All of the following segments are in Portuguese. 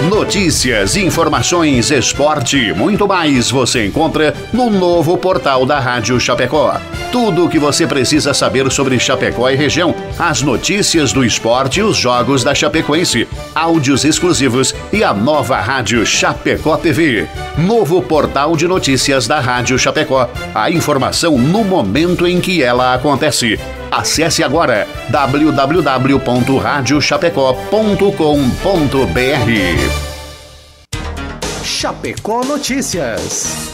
Notícias, informações, esporte e muito mais você encontra no novo portal da Rádio Chapecó. Tudo o que você precisa saber sobre Chapecó e região, as notícias do esporte e os jogos da Chapecoense, áudios exclusivos e a nova Rádio Chapecó TV. Novo portal de notícias da Rádio Chapecó. A informação no momento em que ela acontece. Acesse agora www.radiochapecó.com.br. Chapecó Notícias.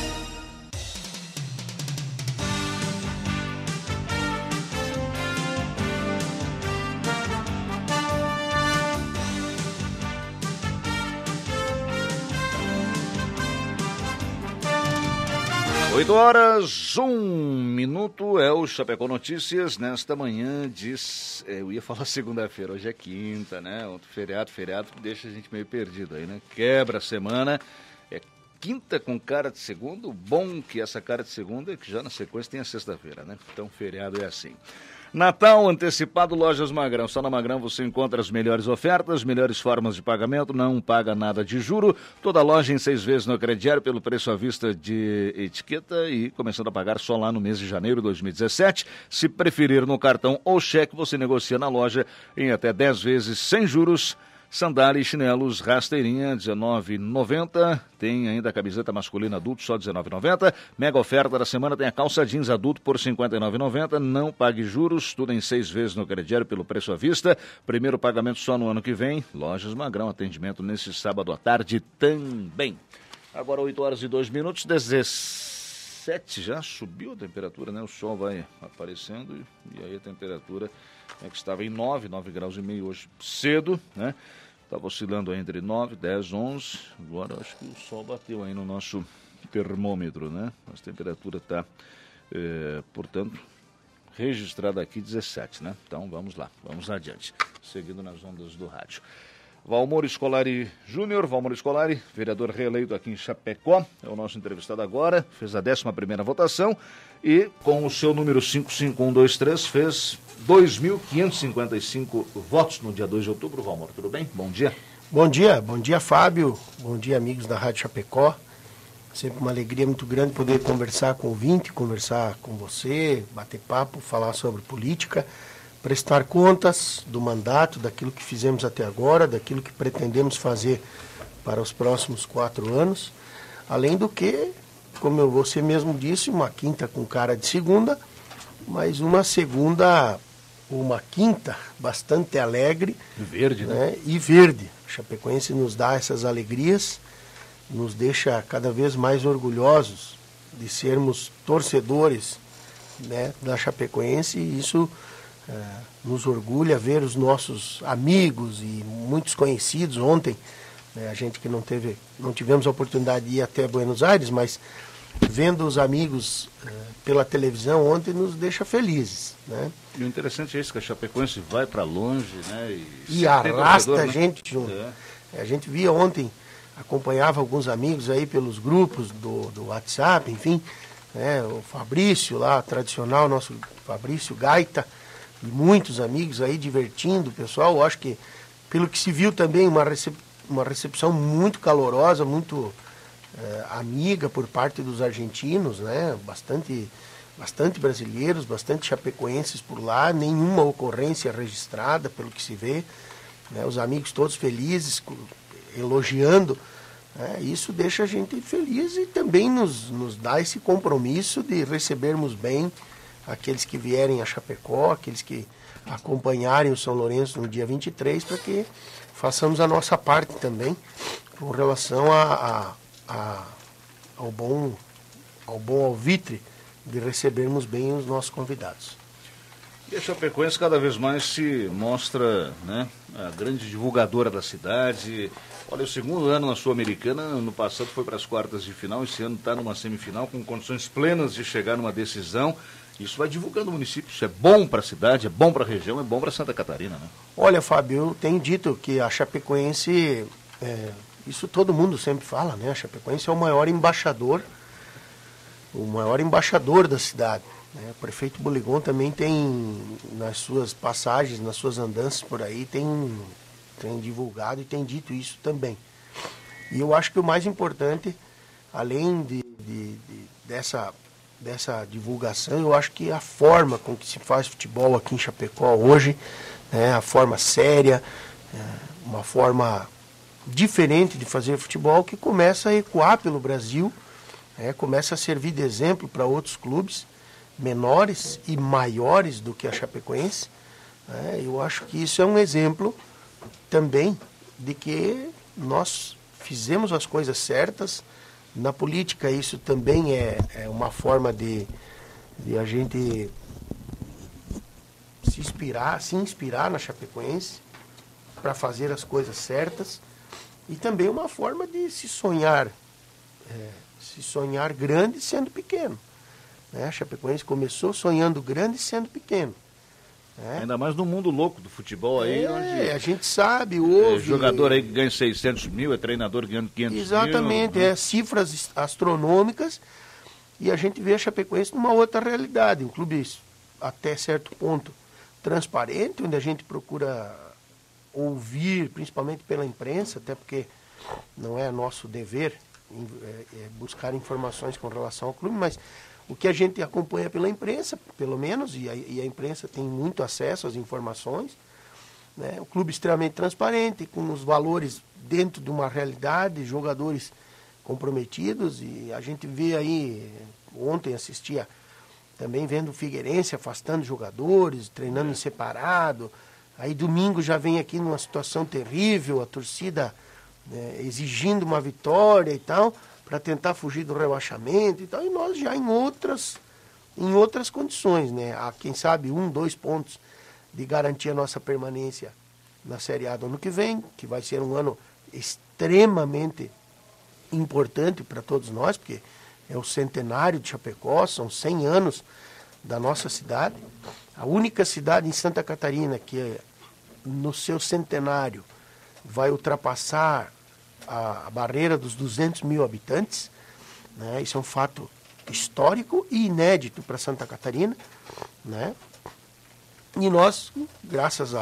Oito horas, 1 minuto, é o Chapecó Notícias, nesta manhã de... eu ia falar segunda-feira, hoje é quinta, né? Feriado que deixa a gente meio perdido aí, né? Quebra a semana, é quinta com cara de segunda, o bom que essa cara de segunda é que já na sequência tem a sexta-feira, né? Então feriado é assim. Natal antecipado, Lojas Magrão. Só na Magrão você encontra as melhores ofertas, melhores formas de pagamento, não paga nada de juro. Toda loja em 6 vezes no crediário pelo preço à vista de etiqueta e começando a pagar só lá no mês de janeiro de 2017. Se preferir no cartão ou cheque, você negocia na loja em até 10 vezes sem juros. Sandália e chinelos rasteirinha, R$19,90. Tem ainda a camiseta masculina adulto, só R$19,90. Mega oferta da semana tem a calça jeans adulto por R$59,90. Não pague juros, tudo em 6 vezes no crediário pelo preço à vista. Primeiro pagamento só no ano que vem. Lojas Magrão, atendimento nesse sábado à tarde também. Agora 8 horas e 2 minutos, 17, já subiu a temperatura, né? O sol vai aparecendo e aí a temperatura que estava em 9 graus e meio hoje cedo, né? Estava oscilando entre 9, 10, 11. Agora acho que o sol bateu aí no nosso termômetro, né? A temperatura está, portanto, registrada aqui 17, né? Então vamos lá, vamos adiante. Seguindo nas ondas do rádio. Valmor Scolari Júnior, Valmor Scolari, vereador reeleito aqui em Chapecó, é o nosso entrevistado agora, fez a 11ª votação e com o seu número 55123 fez 2.555 votos no dia 2 de outubro. Valmor, tudo bem? Bom dia. Bom dia Fábio, bom dia amigos da Rádio Chapecó. Sempre uma alegria muito grande poder conversar com o ouvinte, conversar com você, bater papo, falar sobre política, prestar contas do mandato, daquilo que fizemos até agora, daquilo que pretendemos fazer para os próximos 4 anos. Além do que, como você mesmo disse, uma quinta com cara de segunda, mas uma quinta bastante alegre. Verde, né? E verde. A Chapecoense nos dá essas alegrias, nos deixa cada vez mais orgulhosos de sermos torcedores, né, da Chapecoense, e isso nos orgulha ver os nossos amigos e muitos conhecidos. Ontem, a gente que não tivemos a oportunidade de ir até Buenos Aires, mas vendo os amigos pela televisão ontem nos deixa felizes, né? E o interessante é isso, que a Chapecoense vai para longe, né? E arrasta a gente junto. A gente via ontem, acompanhava alguns amigos aí pelos grupos do WhatsApp, enfim, né? O Fabrício lá, tradicional, nosso Fabrício Gaita, e muitos amigos aí divertindo o pessoal. Eu acho que, pelo que se viu também, uma recepção muito calorosa, muito amiga por parte dos argentinos, né? Bastante brasileiros, bastante chapecoenses por lá, nenhuma ocorrência registrada, pelo que se vê, né? Os amigos todos felizes, elogiando, né? Isso deixa a gente feliz e também nos dá esse compromisso de recebermos bem aqueles que vierem a Chapecó, aqueles que acompanharem o São Lourenço no dia 23, para que façamos a nossa parte também com relação ao bom alvitre de recebermos bem os nossos convidados. E a Chapecoense cada vez mais se mostra, né, a grande divulgadora da cidade. Olha, o segundo ano na Sul-Americana, no passado foi para as quartas de final, esse ano está numa semifinal com condições plenas de chegar numa decisão. Isso vai divulgando o município, isso é bom para a cidade, é bom para a região, é bom para Santa Catarina, né? Olha, Fábio, eu tenho dito que a Chapecoense, isso todo mundo sempre fala, né? A Chapecoense é o maior embaixador da cidade, né? O prefeito Boligon também tem, nas suas passagens, nas suas andanças por aí, tem divulgado e tem dito isso também. E eu acho que o mais importante, além dessa divulgação, eu acho que a forma com que se faz futebol aqui em Chapecó hoje, né, a forma séria, uma forma diferente de fazer futebol que começa a ecoar pelo Brasil, começa a servir de exemplo para outros clubes menores e maiores do que a Chapecoense. Eu acho que isso é um exemplo também de que nós fizemos as coisas certas. Na política isso também é uma forma de a gente se inspirar na Chapecoense para fazer as coisas certas, e também uma forma de se sonhar grande sendo pequeno. A Chapecoense começou sonhando grande sendo pequeno. Ainda mais no mundo louco do futebol aí, onde a gente sabe, houve... jogador aí que ganha 600 mil, treinador ganhando 500 Exatamente, mil. Cifras astronômicas, e a gente vê a Chapecoense numa outra realidade, um clube até certo ponto transparente, onde a gente procura ouvir, principalmente pela imprensa, até porque não é nosso dever buscar informações com relação ao clube, mas o que a gente acompanha pela imprensa, pelo menos, e a imprensa tem muito acesso às informações, né? O clube extremamente transparente, com os valores dentro de uma realidade, jogadores comprometidos, e a gente vê aí, ontem assistia também vendo o Figueirense afastando jogadores, treinando em separado, aí domingo já vem aqui numa situação terrível, a torcida exigindo uma vitória e tal, para tentar fugir do rebaixamento e tal, e nós já em outras condições, né? Há, quem sabe, 2 pontos de garantir a nossa permanência na Série A do ano que vem, que vai ser um ano extremamente importante para todos nós, porque é o centenário de Chapecó, são 100 anos da nossa cidade. A única cidade em Santa Catarina que, no seu centenário, vai ultrapassar a barreira dos 200 mil habitantes, né? Isso é um fato histórico e inédito para Santa Catarina, né? E nós, graças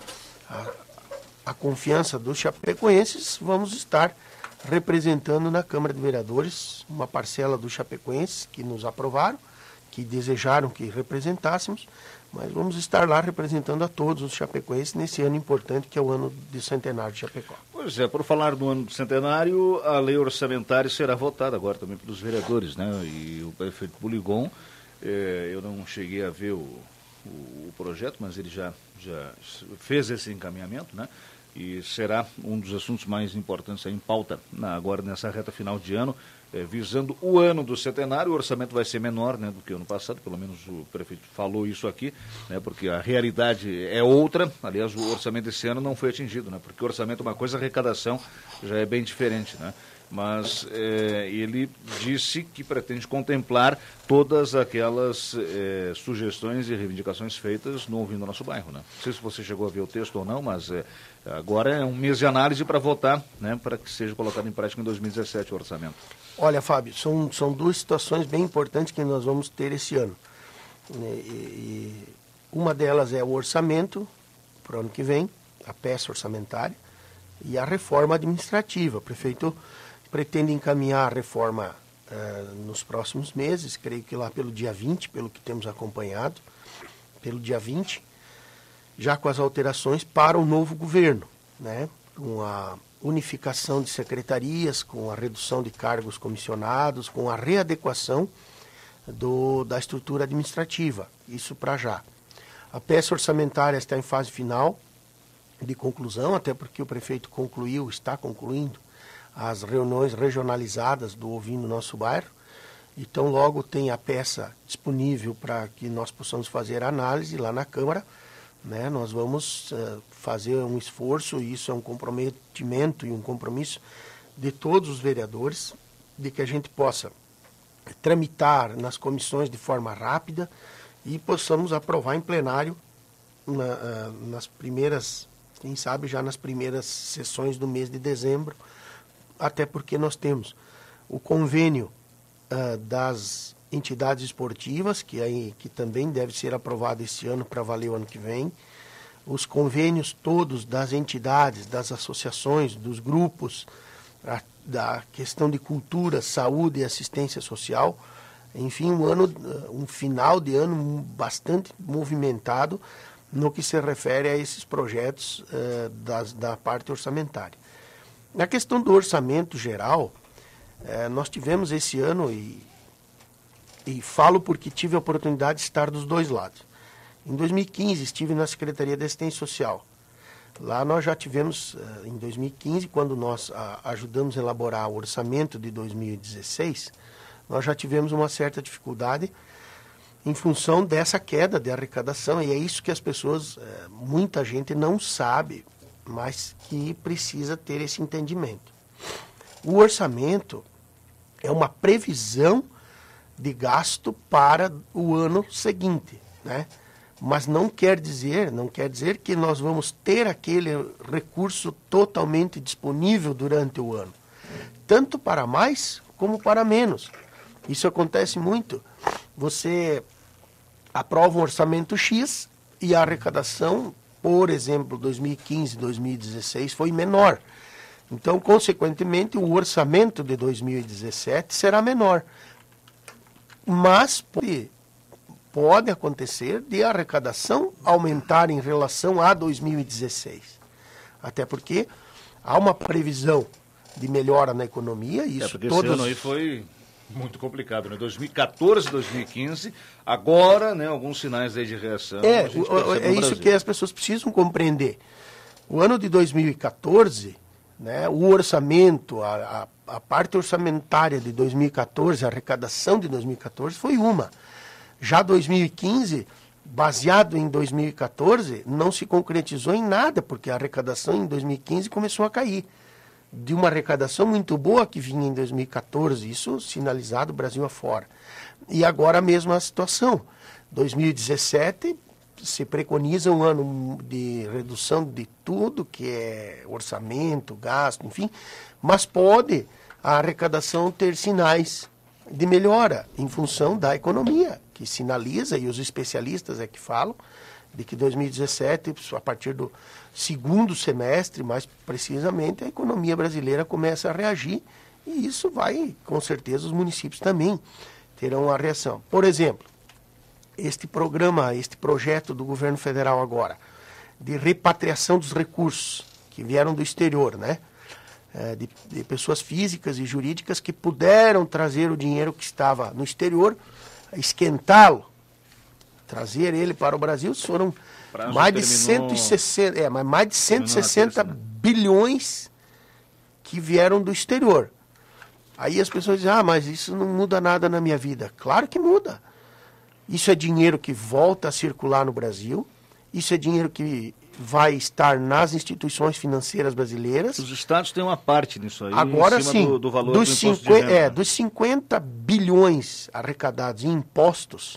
à confiança dos chapecoenses, vamos estar representando na Câmara de Vereadores uma parcela dos chapecoenses que nos aprovaram, que desejaram que representássemos, mas vamos estar lá representando a todos os chapecoenses nesse ano importante que é o ano de centenário de Chapecó. Pois é, por falar do ano do centenário, a lei orçamentária será votada agora também pelos vereadores, né? E o prefeito Buligon, eu não cheguei a ver o projeto, mas ele já fez esse encaminhamento, né? E será um dos assuntos mais importantes aí em pauta agora nessa reta final de ano, visando o ano do centenário. O orçamento vai ser menor, né, do que o ano passado, pelo menos o prefeito falou isso aqui, né, porque a realidade é outra. Aliás, o orçamento desse ano não foi atingido, né, porque o orçamento é uma coisa, a arrecadação já é bem diferente, né? Mas ele disse que pretende contemplar todas aquelas sugestões e reivindicações feitas no Ouvindo Nosso Bairro, né? Não sei se você chegou a ver o texto ou não, mas agora é um mês de análise para votar, né, para que seja colocado em prática em 2017 o orçamento. Olha, Fábio, são 2 situações bem importantes que nós vamos ter esse ano. E uma delas é o orçamento para o ano que vem, a peça orçamentária, e a reforma administrativa. O prefeito pretende encaminhar a reforma nos próximos meses, creio que lá pelo dia 20, pelo que temos acompanhado, pelo dia 20, já com as alterações para o novo governo, né? Com a unificação de secretarias, com a redução de cargos comissionados, com a readequação da estrutura administrativa, isso para já. A peça orçamentária está em fase final de conclusão, até porque o prefeito está concluindo as reuniões regionalizadas do Ouvindo Nosso Bairro. Então, logo tem a peça disponível para que nós possamos fazer a análise lá na Câmara, né? Nós vamos fazer um esforço, e isso é um comprometimento e um compromisso de todos os vereadores, de que a gente possa tramitar nas comissões de forma rápida e possamos aprovar em plenário nas primeiras, quem sabe já nas primeiras sessões do mês de dezembro, até porque nós temos o convênio das entidades esportivas, que também deve ser aprovado esse ano para valer o ano que vem, os convênios todos das entidades, das associações, dos grupos da questão de cultura, saúde e assistência social. Enfim, um final de ano bastante movimentado no que se refere a esses projetos da parte orçamentária. Na questão do orçamento geral, nós tivemos esse ano, e falo porque tive a oportunidade de estar dos dois lados. Em 2015, estive na Secretaria de Assistência Social. Lá nós já tivemos, em 2015, quando nós ajudamos a elaborar o orçamento de 2016, nós já tivemos uma certa dificuldade em função dessa queda de arrecadação, e é isso que as pessoas, muita gente não sabe, mas que precisa ter esse entendimento. O orçamento é uma previsão de gasto para o ano seguinte, né? Mas não quer dizer que nós vamos ter aquele recurso totalmente disponível durante o ano, tanto para mais como para menos. Isso acontece muito. Você aprova um orçamento X e a arrecadação, por exemplo, 2015, 2016, foi menor. Então, consequentemente, o orçamento de 2017 será menor. Mas pode acontecer de a arrecadação aumentar em relação a 2016. Até porque há uma previsão de melhora na economia. Isso porque esse ano aí foi muito complicado, né? 2014, 2015, agora, né, alguns sinais aí de reação. É isso que as pessoas precisam compreender. O ano de 2014, né, o orçamento, a parte orçamentária de 2014, a arrecadação de 2014 foi uma. Já 2015, baseado em 2014, não se concretizou em nada, porque a arrecadação em 2015 começou a cair. De uma arrecadação muito boa que vinha em 2014, isso sinalizado Brasil afora. E agora a mesma situação. 2017 se preconiza um ano de redução de tudo, que é orçamento, gasto, enfim, mas pode a arrecadação ter sinais de melhora em função da economia, que sinaliza, e os especialistas é que falam, de que 2017, a partir do segundo semestre, mais precisamente, a economia brasileira começa a reagir, e isso vai, com certeza, os municípios também terão uma reação. Por exemplo, este projeto do governo federal agora, de repatriação dos recursos que vieram do exterior, né? De pessoas físicas e jurídicas que puderam trazer o dinheiro que estava no exterior, esquentá-lo, trazer ele para o Brasil. Foram mais de 160 bilhões que vieram do exterior. Aí as pessoas dizem, mas isso não muda nada na minha vida. Claro que muda. Isso é dinheiro que volta a circular no Brasil, isso é dinheiro que vai estar nas instituições financeiras brasileiras. Os estados têm uma parte nisso aí, agora, em cima sim, do valor do imposto de renda. Dos 50 bilhões arrecadados em impostos,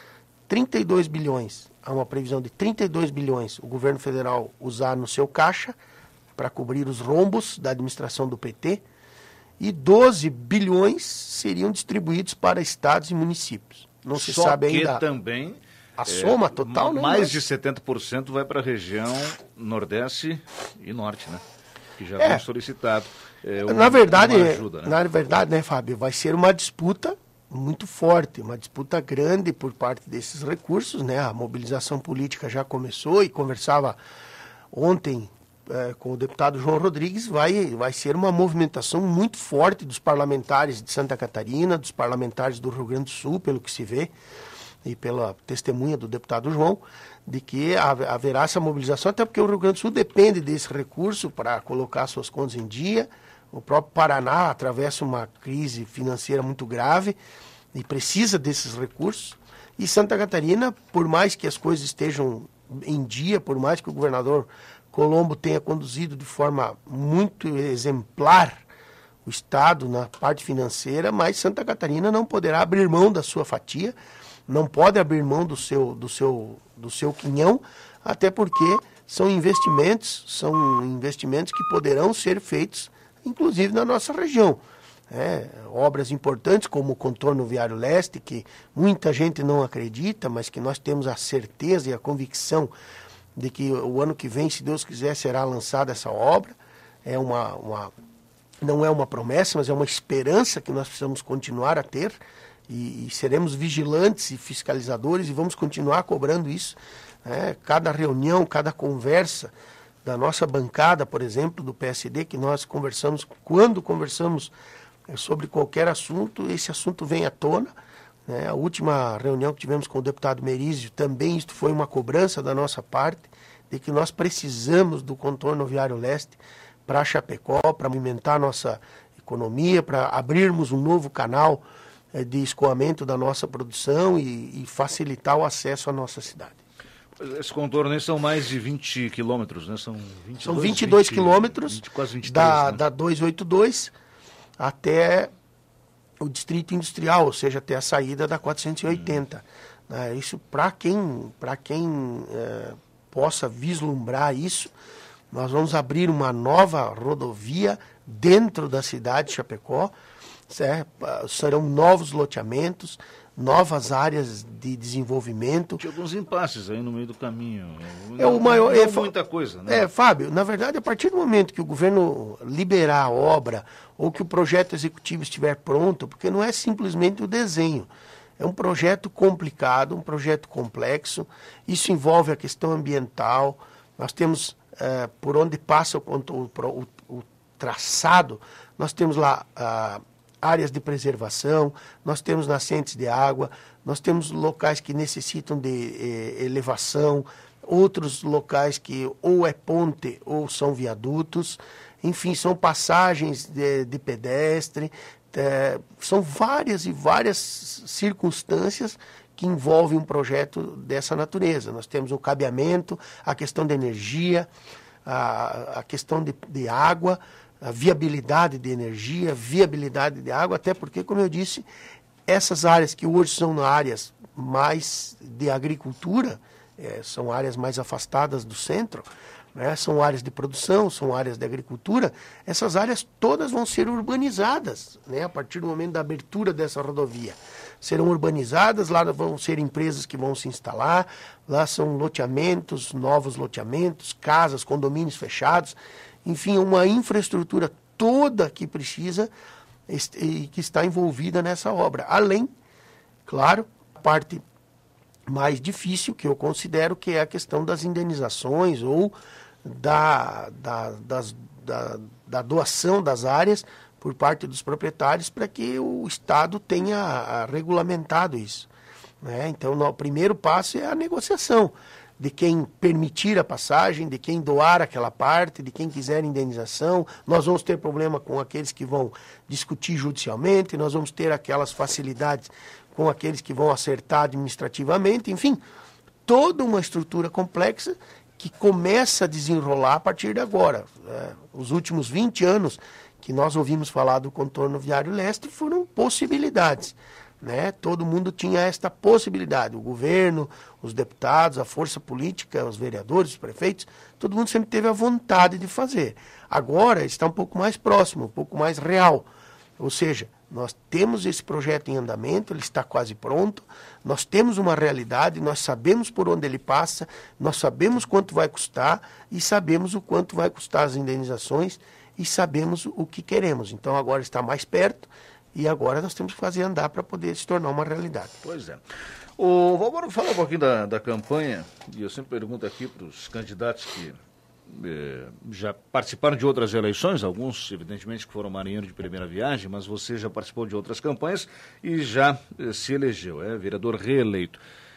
32 bilhões, há uma previsão de 32 bilhões o governo federal usar no seu caixa para cobrir os rombos da administração do PT, e 12 bilhões seriam distribuídos para estados e municípios. Não se sabe ainda. Só que também a soma total, né? Mais de 70% vai para a região Nordeste e Norte, né? Que já foi solicitado. Na verdade, ajuda, né? Na verdade, né, Fábio, vai ser uma disputa muito forte, uma disputa grande por parte desses recursos, né? A mobilização política já começou, e conversava ontem com o deputado João Rodrigues, vai ser uma movimentação muito forte dos parlamentares de Santa Catarina, dos parlamentares do Rio Grande do Sul, pelo que se vê, e pela testemunha do deputado João, de que haverá essa mobilização, até porque o Rio Grande do Sul depende desse recurso para colocar suas contas em dia. O próprio Paraná atravessa uma crise financeira muito grave e precisa desses recursos. E Santa Catarina, por mais que as coisas estejam em dia, por mais que o governador Colombo tenha conduzido de forma muito exemplar o Estado na parte financeira, mas Santa Catarina não poderá abrir mão da sua fatia, não pode abrir mão do seu quinhão, até porque são investimentos que poderão ser feitos, inclusive na nossa região. Obras importantes como o contorno viário leste, que muita gente não acredita, mas que nós temos a certeza e a convicção de que o ano que vem, se Deus quiser, será lançada essa obra. É uma não é uma promessa, mas é uma esperança que nós precisamos continuar a ter, e seremos vigilantes e fiscalizadores e vamos continuar cobrando isso. Cada reunião, cada conversa da nossa bancada, por exemplo, do PSD, que nós conversamos, quando conversamos sobre qualquer assunto, esse assunto vem à tona. A última reunião que tivemos com o deputado Merizio, também isto foi uma cobrança da nossa parte, de que nós precisamos do contorno viário leste para Chapecó, para movimentar a nossa economia, para abrirmos um novo canal de escoamento da nossa produção e facilitar o acesso à nossa cidade. Esse contorno são mais de 20 quilômetros, né? São 22 quilômetros quase 23, da 282 até o distrito industrial, ou seja, até a saída da 480. Isso para quem possa vislumbrar isso, nós vamos abrir uma nova rodovia dentro da cidade de Chapecó. Serão novos loteamentos, novas áreas de desenvolvimento. Tinha alguns impasses aí no meio do caminho. Muita coisa, né? Fábio, na verdade, a partir do momento que o governo liberar a obra ou que o projeto executivo estiver pronto, porque não é simplesmente o desenho, é um projeto complicado, um projeto complexo, isso envolve a questão ambiental. Nós temos, por onde passa o traçado, nós temos lá áreas de preservação, nós temos nascentes de água, nós temos locais que necessitam de elevação, outros locais que ou é ponte ou são viadutos, enfim, são passagens de pedestre, são várias e várias circunstâncias que envolvem um projeto dessa natureza. Nós temos o cabeamento, a questão de energia, a questão de água, a viabilidade de energia, viabilidade de água, até porque, como eu disse, essas áreas que hoje são áreas mais de agricultura, são áreas mais afastadas do centro, são áreas de produção, são áreas de agricultura, essas áreas todas vão ser urbanizadas, a partir do momento da abertura dessa rodovia. Serão urbanizadas, lá vão ser empresas que vão se instalar, lá são loteamentos, novos loteamentos, casas, condomínios fechados, enfim, uma infraestrutura toda que precisa e que está envolvida nessa obra. Além, claro, a parte mais difícil que eu considero que é a questão das indenizações ou da doação das áreas por parte dos proprietários para que o Estado tenha regulamentado isso. Então, o primeiro passo é a negociação de quem permitir a passagem, de quem doar aquela parte, de quem quiser indenização. Nós vamos ter problema com aqueles que vão discutir judicialmente, nós vamos ter aquelas facilidades com aqueles que vão acertar administrativamente, enfim, toda uma estrutura complexa que começa a desenrolar a partir de agora. Os últimos 20 anos que nós ouvimos falar do contorno viário leste foram possibilidades. Todo mundo tinha esta possibilidade, o governo, os deputados, a força política, os vereadores, os prefeitos, todo mundo sempre teve a vontade de fazer. Agora está um pouco mais próximo, um pouco mais real, ou seja, nós temos esse projeto em andamento, ele está quase pronto, nós temos uma realidade, nós sabemos por onde ele passa, nós sabemos quanto vai custar e sabemos o quanto vai custar as indenizações e sabemos o que queremos. Então agora está mais perto, e agora nós temos que fazer andar para poder se tornar uma realidade. Pois é. Vamos falar um pouquinho da campanha, e eu sempre pergunto aqui para os candidatos que já participaram de outras eleições, alguns evidentemente que foram marinheiros de primeira viagem, mas você já participou de outras campanhas e já se elegeu, vereador reeleito.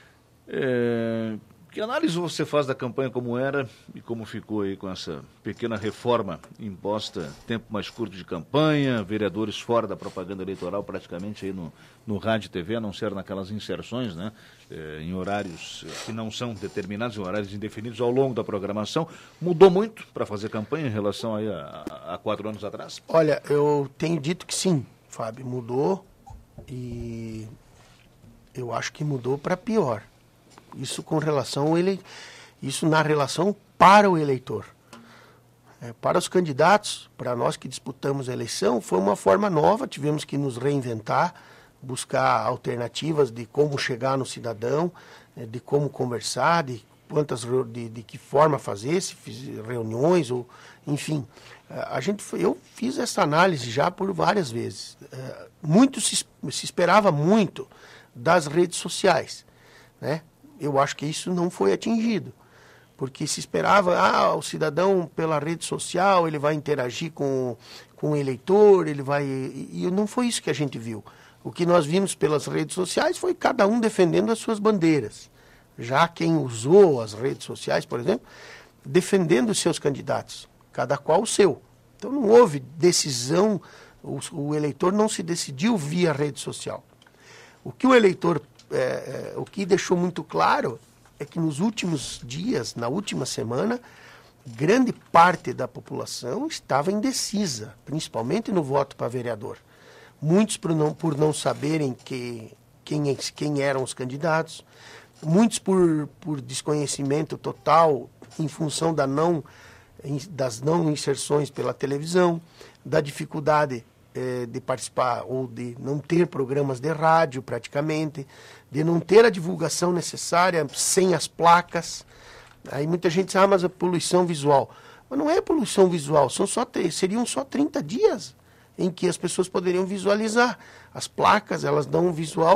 Que análise você faz da campanha como era e como ficou aí com essa pequena reforma imposta, tempo mais curto de campanha, vereadores fora da propaganda eleitoral praticamente aí no rádio e TV, a não ser naquelas inserções, em horários que não são determinados, em horários indefinidos ao longo da programação. Mudou muito para fazer campanha em relação aí a 4 anos atrás? Olha, eu tenho dito que sim, Fábio, mudou e eu acho que mudou para pior. Isso com relação ao isso na relação para o eleitor. Para os candidatos, para nós que disputamos a eleição, foi uma forma nova, tivemos que nos reinventar, buscar alternativas de como chegar no cidadão, de como conversar, de de que forma fazer, se fiz reuniões, ou enfim. Eu fiz essa análise já por várias vezes. Muito se esperava muito das redes sociais, né? Eu acho que isso não foi atingido, porque se esperava, o cidadão pela rede social, ele vai interagir com o eleitor, e não foi isso que a gente viu. O que nós vimos pelas redes sociais foi cada um defendendo as suas bandeiras. Já quem usou as redes sociais, por exemplo, defendendo os seus candidatos, cada qual o seu. Então não houve decisão, o eleitor não se decidiu via rede social. O que o eleitor, o que deixou muito claro é que nos últimos dias, na última semana, grande parte da população estava indecisa, principalmente no voto para vereador. Muitos por não saberem quem eram os candidatos, muitos por desconhecimento total em função das não inserções pela televisão, da dificuldade de participar ou de não ter programas de rádio praticamente, de não ter a divulgação necessária sem as placas. Aí muita gente diz, mas a poluição visual. Mas não é poluição visual, seriam só 30 dias em que as pessoas poderiam visualizar. As placas, elas dão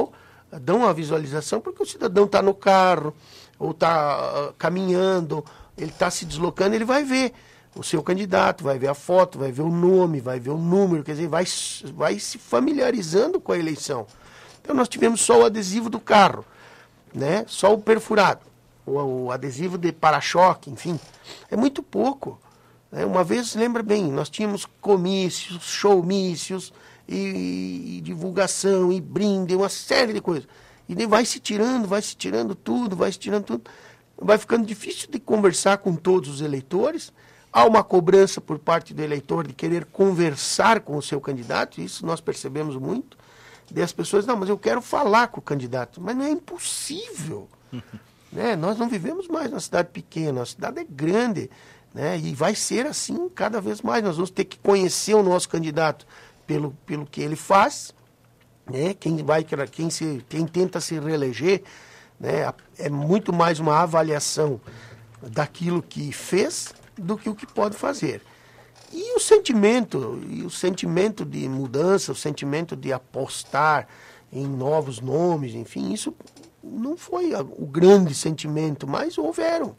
a visualização porque o cidadão está no carro, ou está caminhando, ele está se deslocando, ele vai ver o seu candidato, vai ver a foto, vai ver o nome, vai ver o número, quer dizer, vai se familiarizando com a eleição. Então nós tivemos só o adesivo do carro, né? Só o perfurado, o adesivo de para-choque, enfim, é muito pouco. Né? Uma vez, lembra bem, nós tínhamos comícios, showmícios, e divulgação, e brinde, uma série de coisas. E daí vai se tirando tudo, vai ficando difícil de conversar com todos os eleitores. Há uma cobrança por parte do eleitor de querer conversar com o seu candidato, isso nós percebemos muito. Daí as pessoas, não, mas eu quero falar com o candidato. Mas não é impossível. Né? Nós não vivemos mais numa cidade pequena, a cidade é grande, né? E vai ser assim cada vez mais. Nós vamos ter que conhecer o nosso candidato pelo que ele faz, né? Quem tenta se reeleger, né? É muito mais uma avaliação daquilo que fez do que o que pode fazer. E o sentimento de mudança, o sentimento de apostar em novos nomes, enfim, isso não foi o grande sentimento, mas houveram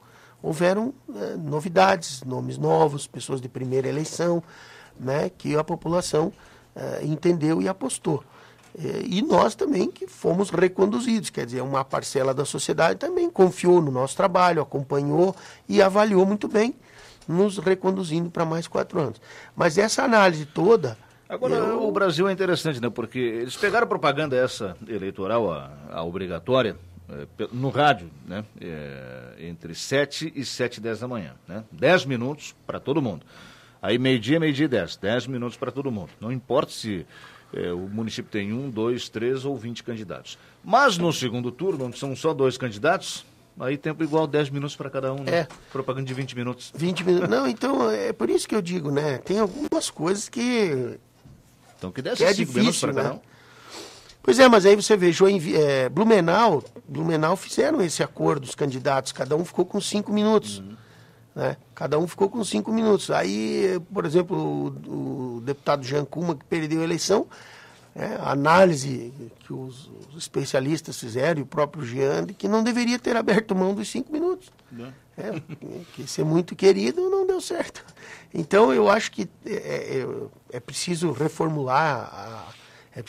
novidades, nomes novos, pessoas de primeira eleição, né, que a população entendeu e apostou. E nós também que fomos reconduzidos, quer dizer, uma parcela da sociedade também confiou no nosso trabalho, acompanhou e avaliou muito bem, nos reconduzindo para mais 4 anos. Mas essa análise toda... Agora, o Brasil é interessante, né? Porque eles pegaram a propaganda essa eleitoral, a obrigatória, no rádio, né? Entre 7 e 7h10 da manhã, né? 10 minutos para todo mundo. Aí meio-dia e 10. 10 minutos para todo mundo. Não importa se o município tem 1, 2, 3 ou 20 candidatos. Mas no segundo turno, onde são só 2 candidatos... Aí tempo igual 10 minutos para cada um, né? Propaganda de 20 minutos. 20 minutos. Não, então é por isso que eu digo, né? Tem algumas coisas que... Então que desse 5 minutos para cada um. Pois é, mas aí você vê, Blumenau fizeram esse acordo, os candidatos, cada um ficou com 5 minutos. Né? Cada um ficou com 5 minutos. Aí, por exemplo, o deputado Jean Kuma, que perdeu a eleição, a análise que os especialistas fizeram, e o próprio Jean, de que não deveria ter aberto mão dos 5 minutos. Que ser muito querido não deu certo. Então, eu acho que é preciso reformular, é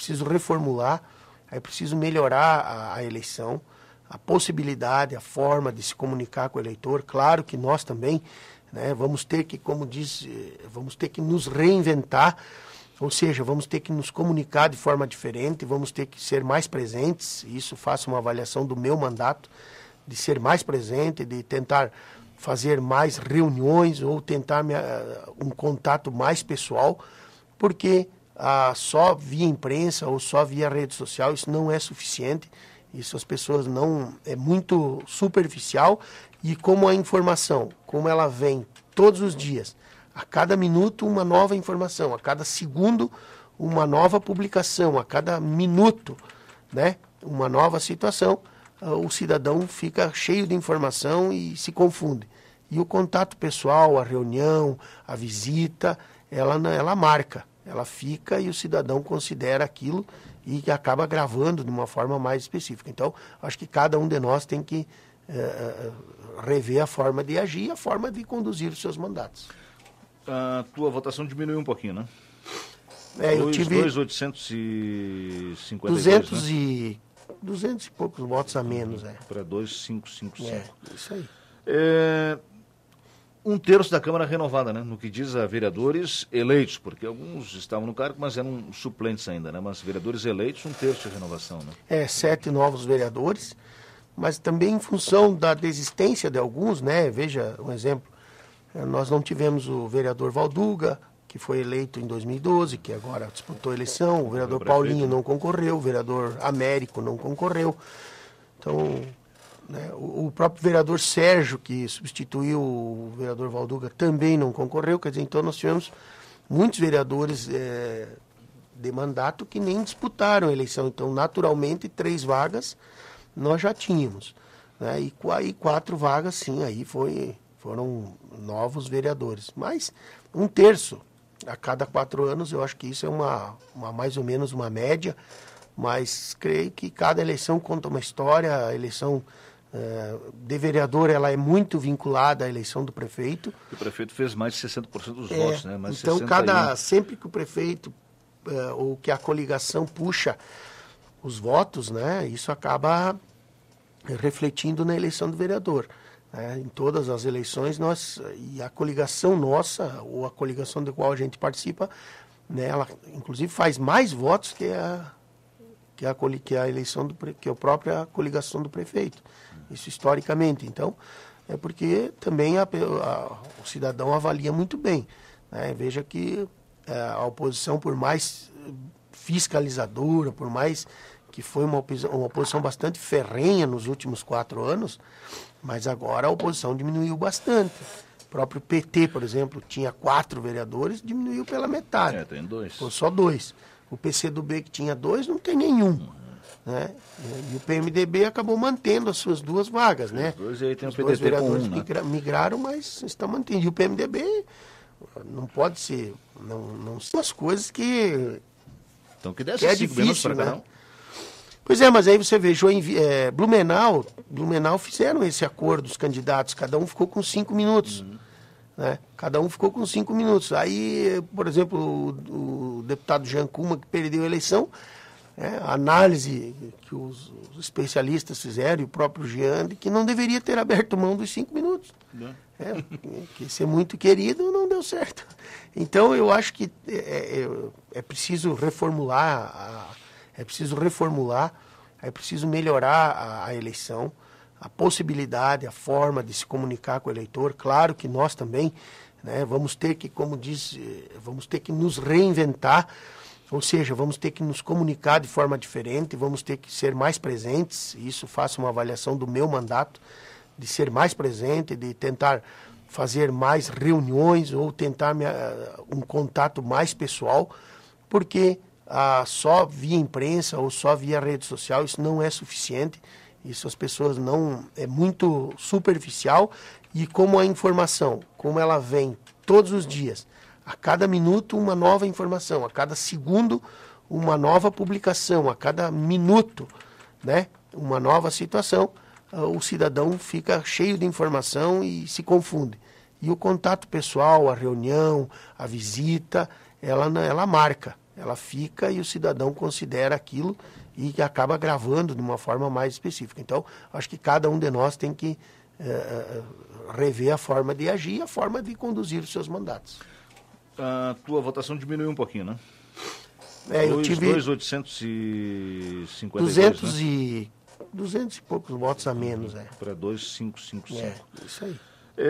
preciso melhorar a eleição, a possibilidade, a forma de se comunicar com o eleitor. Claro que nós também, né, vamos ter que, como diz, vamos ter que nos reinventar. Ou seja, vamos ter que nos comunicar de forma diferente, vamos ter que ser mais presentes. Isso faço uma avaliação do meu mandato, de ser mais presente, de tentar fazer mais reuniões ou tentar um contato mais pessoal, porque só via imprensa ou só via rede social isso não é suficiente. Isso as pessoas não... É muito superficial e como a informação, como ela vem todos os dias... A cada minuto uma nova informação, a cada segundo uma nova publicação, a cada minuto, né, uma nova situação. o cidadão fica cheio de informação e se confunde. E o contato pessoal, a reunião, a visita, ela marca, ela fica e o cidadão considera aquilo e acaba gravando de uma forma mais específica. Então, acho que cada um de nós tem que rever a forma de agir e a forma de conduzir os seus mandatos. A tua votação diminuiu um pouquinho, né? Eu tive 2.852, 200 e poucos votos a menos. Para 2.555. Isso aí. Um terço da Câmara renovada, né? No que diz a vereadores eleitos, porque alguns estavam no cargo, mas eram suplentes ainda, né? Mas vereadores eleitos, um terço de renovação, né? 7 novos vereadores, mas também em função da desistência de alguns, né? Veja um exemplo, nós não tivemos o vereador Valduga, que foi eleito em 2012, que agora disputou a eleição, o vereador Paulinho não concorreu, o vereador Américo não concorreu. Então, né, o próprio vereador Sérgio, que substituiu o vereador Valduga, também não concorreu. Quer dizer, então nós tivemos muitos vereadores de mandato que nem disputaram a eleição. Então, naturalmente, 3 vagas nós já tínhamos. Né, e 4 vagas, sim, aí foram novos vereadores. Mas um terço a cada 4 anos, eu acho que isso é mais ou menos uma média, mas creio que cada eleição conta uma história. A eleição de vereador, ela é muito vinculada à eleição do prefeito. O prefeito fez mais de 60% dos votos, né? Mais então, sempre que o prefeito ou que a coligação puxa os votos, né, isso acaba refletindo na eleição do vereador. Em todas as eleições, e a coligação nossa, ou a coligação da qual a gente participa, né, ela inclusive faz mais votos que a eleição que a própria coligação do prefeito. Isso historicamente. Então, é porque também o cidadão avalia muito bem. Né? Veja que a oposição, por mais fiscalizadora, por mais que foi uma oposição bastante ferrenha nos últimos 4 anos, mas agora a oposição diminuiu bastante. O próprio PT, por exemplo, tinha 4 vereadores, diminuiu pela metade. Tem 2. Foi só 2. O PCdoB, que tinha 2, não tem nenhum. Né? E o PMDB acabou mantendo as suas 2 vagas. Né? Os aí tem os o PDT 2 vereadores com 1, né? migraram, mas estão mantendo. E o PMDB não pode ser... Não são as coisas que... Então que desse 5 minutos para cada um. Pois é, mas aí você vê, Blumenau fizeram esse acordo, os candidatos, cada um ficou com 5 minutos. Né? Cada um ficou com 5 minutos. Aí, por exemplo, o deputado Jean Kuma, que perdeu a eleição, a análise que os especialistas fizeram, e o próprio Jean, de que não deveria ter aberto mão dos 5 minutos. Que ser muito querido não deu certo. Então, eu acho que é preciso reformular, é preciso melhorar a eleição, a possibilidade, a forma de se comunicar com o eleitor. Claro que nós também, né, vamos ter que, como diz, vamos ter que nos reinventar, ou seja, vamos ter que nos comunicar de forma diferente, vamos ter que ser mais presentes. Isso faço uma avaliação do meu mandato, de ser mais presente, de tentar fazer mais reuniões ou tentar um contato mais pessoal, porque só via imprensa ou só via rede social, isso não é suficiente. Isso as pessoas não... É muito superficial. E como a informação, como ela vem todos os dias, a cada minuto uma nova informação, a cada segundo uma nova publicação, a cada minuto, né, uma nova situação, o cidadão fica cheio de informação e se confunde. E o contato pessoal, a reunião, a visita, ela marca, ela fica e o cidadão considera aquilo e acaba gravando de uma forma mais específica. Então, acho que cada um de nós tem que rever a forma de agir e a forma de conduzir os seus mandatos. A tua votação diminuiu um pouquinho, né? Eu tive 2.852, 200 e poucos votos a menos. Para 2.555. Isso aí.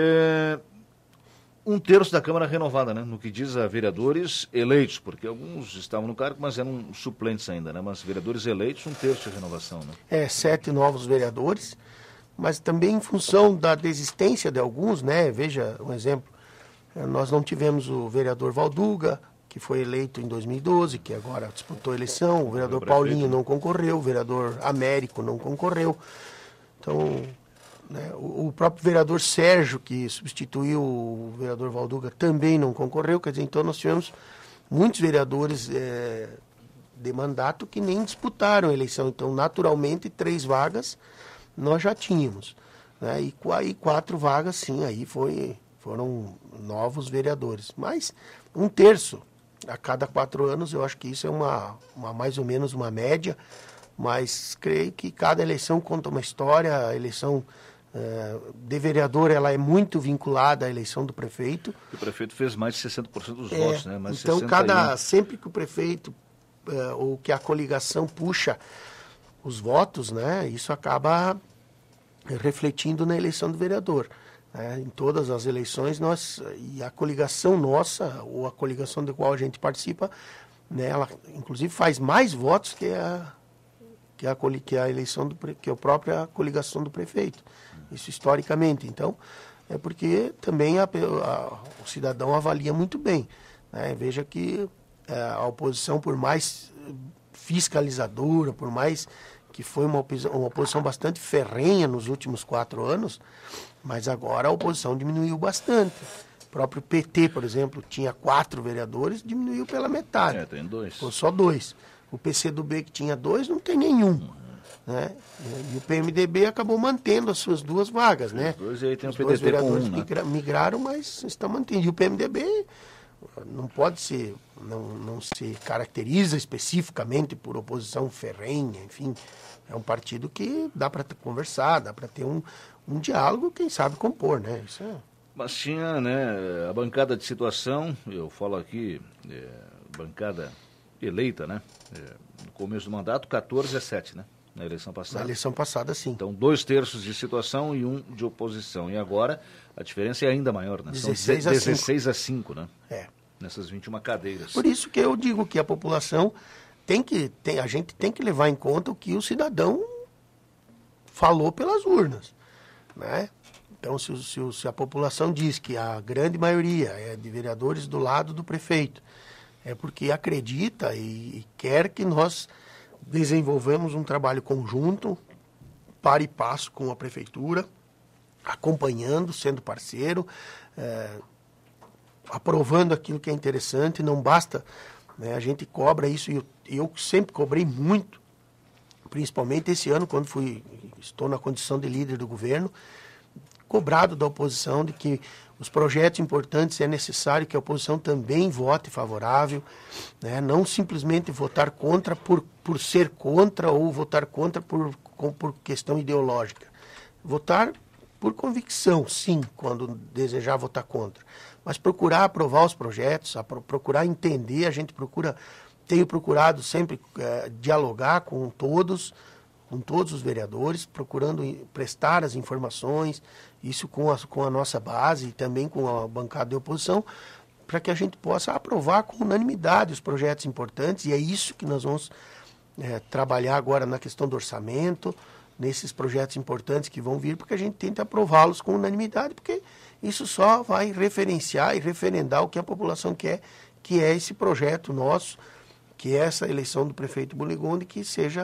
Um terço da Câmara renovada, né? No que diz a vereadores eleitos, porque alguns estavam no cargo, mas eram suplentes ainda, né? Mas vereadores eleitos, um terço de renovação, né? 7 novos vereadores, mas também em função da desistência de alguns, né? Veja um exemplo, nós não tivemos o vereador Valduga, que foi eleito em 2012, que agora disputou a eleição, o vereador Paulinho não concorreu, o vereador Américo não concorreu. Então, né, o próprio vereador Sérgio, que substituiu o vereador Valduga, também não concorreu. Quer dizer, então nós tivemos muitos vereadores de mandato que nem disputaram a eleição. Então, naturalmente, 3 vagas nós já tínhamos. Né? E 4 vagas, sim, aí foram novos vereadores. Mas 1/3 a cada 4 anos, eu acho que isso é mais ou menos uma média, mas creio que cada eleição conta uma história. A eleição de vereador, ela é muito vinculada à eleição do prefeito. O prefeito fez mais de 60% dos votos, né? Mais então, 61. sempre que o prefeito ou que a coligação puxa os votos, né, isso acaba refletindo na eleição do vereador. Em todas as eleições, e a coligação nossa, ou a coligação da qual a gente participa, né, ela inclusive faz mais votos que a eleição que a própria coligação do prefeito. Isso historicamente. Então, é porque também o cidadão avalia muito bem. Né? Veja que a oposição, por mais fiscalizadora, por mais que foi uma oposição bastante ferrenha nos últimos 4 anos, mas agora a oposição diminuiu bastante. O próprio PT, por exemplo, tinha 4 vereadores, diminuiu pela metade. Tem 2. Ficou só 2. O PCdoB, que tinha 2, não tem nenhum. Né? E o PMDB acabou mantendo as suas 2 vagas. Né? Os 2, e aí tem os o PDT 2 vereadores com 1, né? migraram, mas estão mantendo. E o PMDB não pode ser, não se caracteriza especificamente por oposição ferrenha, enfim. É um partido que dá para conversar, dá para ter um diálogo, quem sabe compor, né? Isso é... Mas tinha, né, a bancada de situação, eu falo aqui, bancada eleita, né? No começo do mandato, 14-7, né? Na eleição passada. Na eleição passada, sim. Então, 2/3 de situação e 1 de oposição. E agora, a diferença é ainda maior, né? 16 São a 5. 16-5, né? Nessas 21 cadeiras. Por isso que eu digo que a população a gente tem que levar em conta o que o cidadão falou pelas urnas, né? Então, se a população diz que a grande maioria é de vereadores do lado do prefeito, é porque acredita e quer que nós desenvolvemos um trabalho conjunto, para e passo com a prefeitura, acompanhando, sendo parceiro, aprovando aquilo que é interessante. Não basta, né, a gente cobra isso, e eu sempre cobrei muito, principalmente esse ano, quando estou na condição de líder do governo, cobrado da oposição de que os projetos importantes é necessário que a oposição também vote favorável, né? Não simplesmente votar contra por ser contra, ou votar contra por questão ideológica. Votar por convicção, sim, quando desejar votar contra. Mas procurar aprovar os projetos, procurar entender. A gente tenho procurado sempre dialogar com todos os vereadores, procurando prestar as informações, isso com a nossa base e também com a bancada de oposição, para que a gente possa aprovar com unanimidade os projetos importantes. E é isso que nós vamos trabalhar agora na questão do orçamento, nesses projetos importantes que vão vir, porque a gente tenta aprová-los com unanimidade, porque isso só vai referenciar e referendar o que a população quer, que é esse projeto nosso, que é essa eleição do prefeito Bonigonde, que seja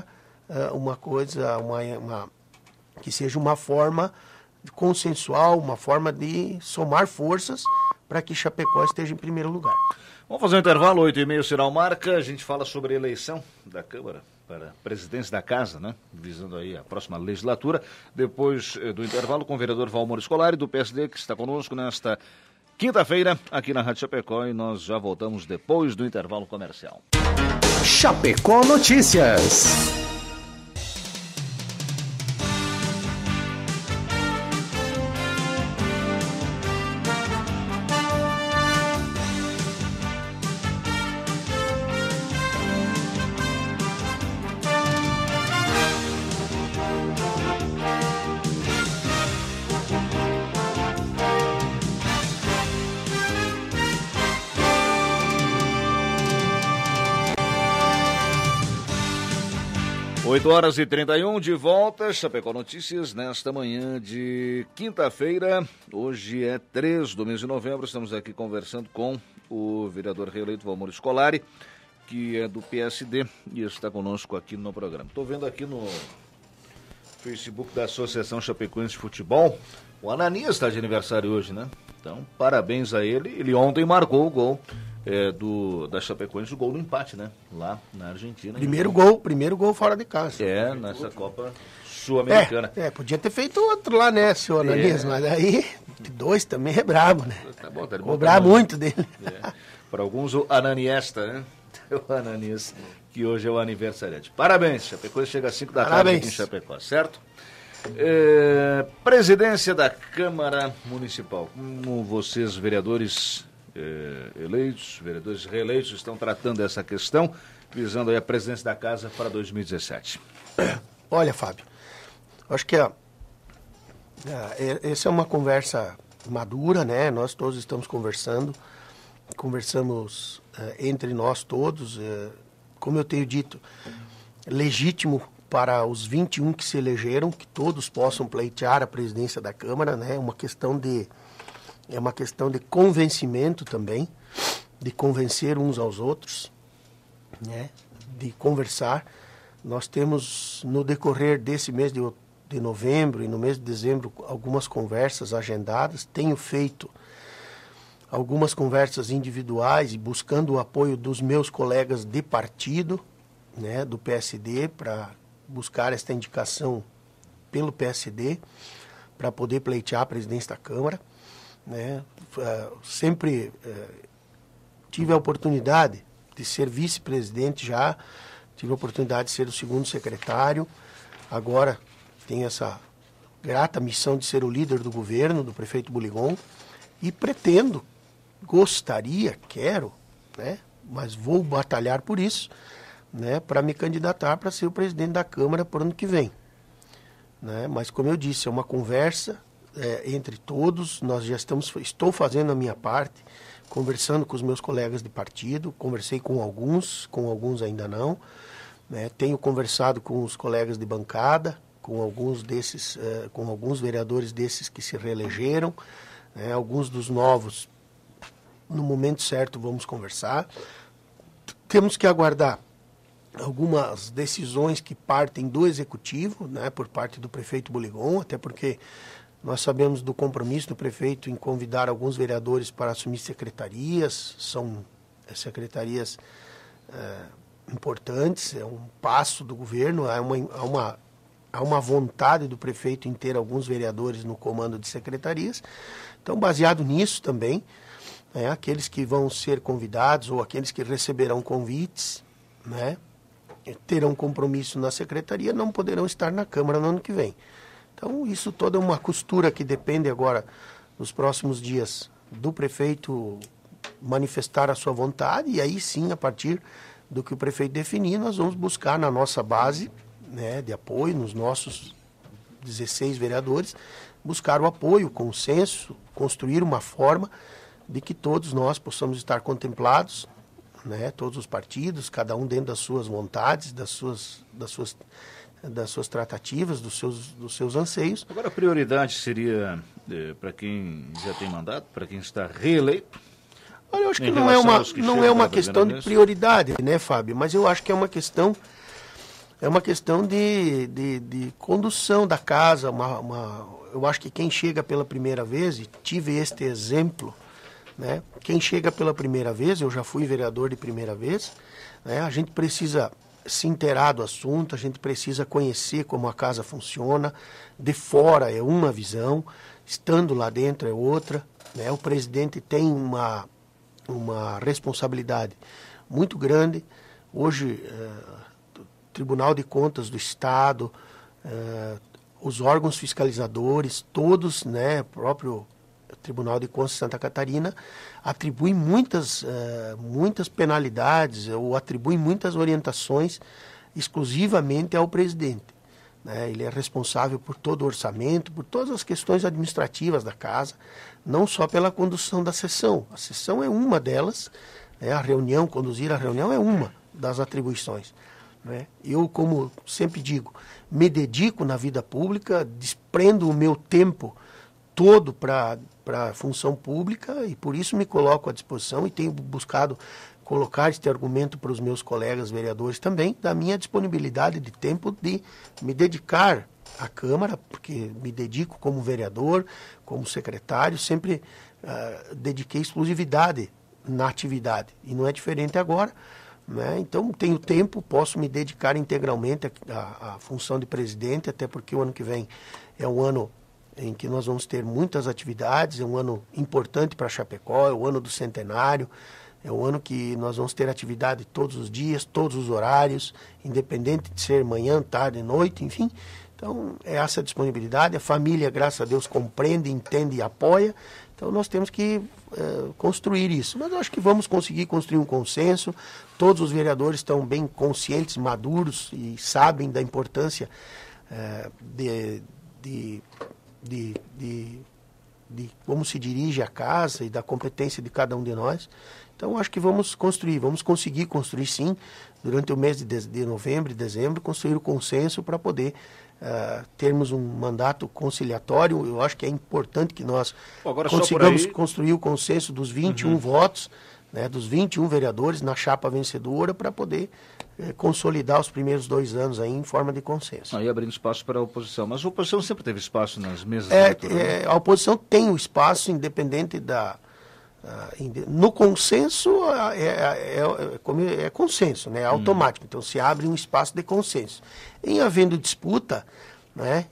que seja uma forma consensual, uma forma de somar forças para que Chapecó esteja em primeiro lugar. Vamos fazer um intervalo, 8h30 sinal marca. A gente fala sobre a eleição da Câmara para a presidência da Casa, né? Visando aí a próxima legislatura. Depois do intervalo, com o vereador Valmor Scolari, do PSD, que está conosco nesta quinta-feira, aqui na Rádio Chapecó, e nós já voltamos depois do intervalo comercial. Chapecó Notícias. Oito horas e 31 de volta, Chapecó Notícias, nesta manhã de quinta-feira. Hoje é 3 do mês de novembro, estamos aqui conversando com o vereador reeleito Valmor Scolari, que é do PSD e está conosco aqui no programa. Estou vendo aqui no Facebook da Associação Chapecoense de Futebol. O Ananias está de aniversário hoje, né? Então, parabéns a ele. Ele ontem marcou o gol da Chapecoense, o gol do empate, né? Lá na Argentina. Primeiro gol fora de casa. Nessa Copa Sul-Americana. Podia ter feito outro lá, né, senhor Ananias? Mas aí, 2 também é brabo, né? Tá bom, tá cobrar muito dele. Para alguns, o Ananiesta, né? O Ananias, que hoje é o aniversariante. Parabéns, Chapecoense chega às 5 da tarde aqui em Chapecó, certo? Presidência da Câmara Municipal. Como vocês, vereadores eleitos, vereadores reeleitos, estão tratando essa questão, visando aí a presidência da Casa para 2017? Olha, Fábio, acho que essa é uma conversa madura, né? Nós todos estamos conversamos entre nós todos, como eu tenho dito, legítimo para os 21 que se elegeram, que todos possam pleitear a presidência da Câmara, né? É uma questão de convencimento também, de convencer uns aos outros, né? De conversar. Nós temos, no decorrer desse mês de novembro e no mês de dezembro, algumas conversas agendadas. Tenho feito algumas conversas individuais e buscando o apoio dos meus colegas de partido, né, do PSD, para buscar esta indicação pelo PSD, para poder pleitear a presidência da Câmara, né? Sempre tive a oportunidade de ser vice-presidente já, tive a oportunidade de ser o segundo secretário, agora tenho essa grata missão de ser o líder do governo, do prefeito Buligon, e pretendo, quero, né, mas vou batalhar por isso, né, para me candidatar para ser o presidente da Câmara para o ano que vem. Né? Mas, como eu disse, é uma conversa entre todos, estou fazendo a minha parte, conversando com os meus colegas de partido, conversei com alguns ainda não, né? Tenho conversado com os colegas de bancada, com alguns vereadores desses que se reelegeram, né? Alguns dos novos, no momento certo vamos conversar. Temos que aguardar algumas decisões que partem do Executivo, né, por parte do prefeito Buligon, até porque nós sabemos do compromisso do prefeito em convidar alguns vereadores para assumir secretarias, são secretarias importantes, é um passo do governo, há uma vontade do prefeito em ter alguns vereadores no comando de secretarias. Então, baseado nisso também, aqueles que vão ser convidados ou aqueles que receberão convites, né, terão compromisso na secretaria, não poderão estar na Câmara no ano que vem. Então, isso toda é uma costura que depende agora, nos próximos dias, do prefeito manifestar a sua vontade, e aí sim, a partir do que o prefeito definir, nós vamos buscar na nossa base, né, de apoio, nos nossos 16 vereadores, buscar o apoio, o consenso, construir uma forma de que todos nós possamos estar contemplados, né, todos os partidos, cada um dentro das suas vontades, das suas tratativas, dos seus anseios. Agora, a prioridade seria para quem já tem mandato, para quem está reeleito? Olha, eu acho que não é uma questão de prioridade, né, Fábio? Mas eu acho que é uma questão de condução da casa. Eu acho que quem chega pela primeira vez, e tive este exemplo, né? Quem chega pela primeira vez, eu já fui vereador de primeira vez, né? A gente precisa se inteirar do assunto, a gente precisa conhecer como a casa funciona. De fora é uma visão, estando lá dentro é outra, né? O presidente tem uma responsabilidade muito grande. Hoje, o Tribunal de Contas do Estado, os órgãos fiscalizadores, todos, né, próprio Tribunal de Contas de Santa Catarina, atribui muitas penalidades ou atribui muitas orientações exclusivamente ao presidente. Né? Ele é responsável por todo o orçamento, por todas as questões administrativas da casa, não só pela condução da sessão. A sessão é uma delas, né? Conduzir a reunião é uma das atribuições. Né? Eu, como sempre digo, me dedico na vida pública, desprendo o meu tempo todo para a função pública e por isso me coloco à disposição e tenho buscado colocar este argumento para os meus colegas vereadores também, da minha disponibilidade de tempo de me dedicar a Câmara, porque me dedico como vereador, como secretário, sempre dediquei exclusividade na atividade. E não é diferente agora, né? Então, tenho tempo, posso me dedicar integralmente à função de presidente, até porque o ano que vem é um ano em que nós vamos ter muitas atividades, é um ano importante para Chapecó, é o ano do centenário, é um ano que nós vamos ter atividade todos os dias, todos os horários, independente de ser manhã, tarde, noite, enfim. Então, é essa disponibilidade, a família, graças a Deus, compreende, entende e apoia. Então, nós temos que construir isso. Mas eu acho que vamos conseguir construir um consenso. Todos os vereadores estão bem conscientes, maduros e sabem da importância de como se dirige a casa e da competência de cada um de nós. Então, acho que vamos conseguir construir sim, durante o mês de novembro e dezembro, construir o consenso para poder termos um mandato conciliatório. Eu acho que é importante que nós consigamos construir o consenso dos 21 votos, né, dos 21 vereadores na chapa vencedora, para poder consolidar os primeiros 2 anos aí em forma de consenso. Aí abrindo espaço para a oposição. Mas a oposição sempre teve espaço nas mesas? A oposição tem o espaço, independente da... no consenso, é consenso, né? É automático. Então, se abre um espaço de consenso. Em havendo disputa, né?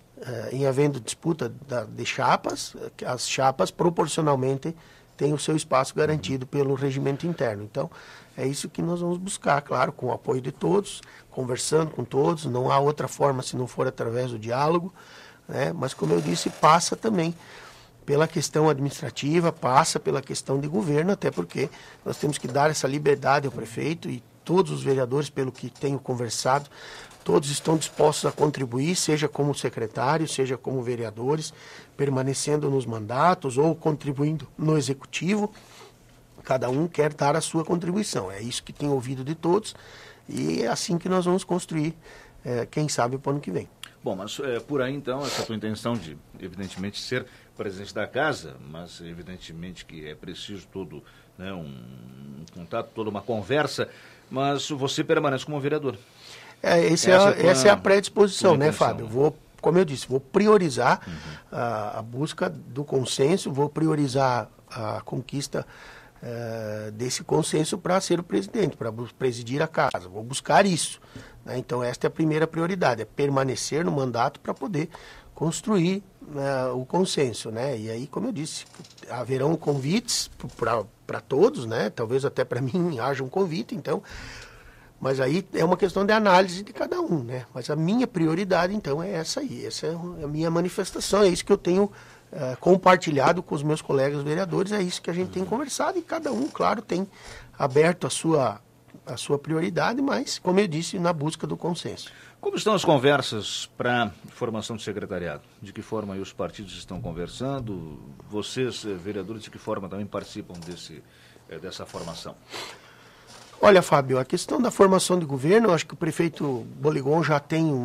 De chapas, as chapas proporcionalmente têm o seu espaço garantido pelo regimento interno. Então, é isso que nós vamos buscar, claro, com o apoio de todos, conversando com todos. Não há outra forma se não for através do diálogo, né? Mas, como eu disse, passa também pela questão administrativa, passa pela questão de governo, até porque nós temos que dar essa liberdade ao prefeito, e todos os vereadores, pelo que tenho conversado, todos estão dispostos a contribuir, seja como secretários, seja como vereadores, permanecendo nos mandatos ou contribuindo no executivo. Cada um quer dar a sua contribuição. É isso que tenho ouvido de todos, e é assim que nós vamos construir, quem sabe, para o ano que vem. Bom, mas por aí, então, essa tua intenção de, evidentemente, ser presidente da casa, mas evidentemente que é preciso todo, né, um contato, toda uma conversa, mas você permanece como vereador. Essa é a predisposição, né, Fábio? Como eu disse, vou priorizar a busca do consenso, vou priorizar a conquista desse consenso para ser o presidente, para presidir a casa. Vou buscar isso, né? Então, esta é a primeira prioridade, é permanecer no mandato para poder construir o consenso, né? E aí, como eu disse, haverão convites para todos, né? Talvez até para mim haja um convite, então, mas aí é uma questão de análise de cada um, né? Mas a minha prioridade, então, é essa aí, essa é a minha manifestação, é isso que eu tenho compartilhado com os meus colegas vereadores, é isso que a gente tem conversado, e cada um, claro, tem aberto a sua prioridade, mas, como eu disse, na busca do consenso. Como estão as conversas para formação de secretariado? De que forma aí os partidos estão conversando? Vocês, vereadores, de que forma também participam dessa formação? Olha, Fábio, a questão da formação de governo, eu acho que o prefeito Boligon já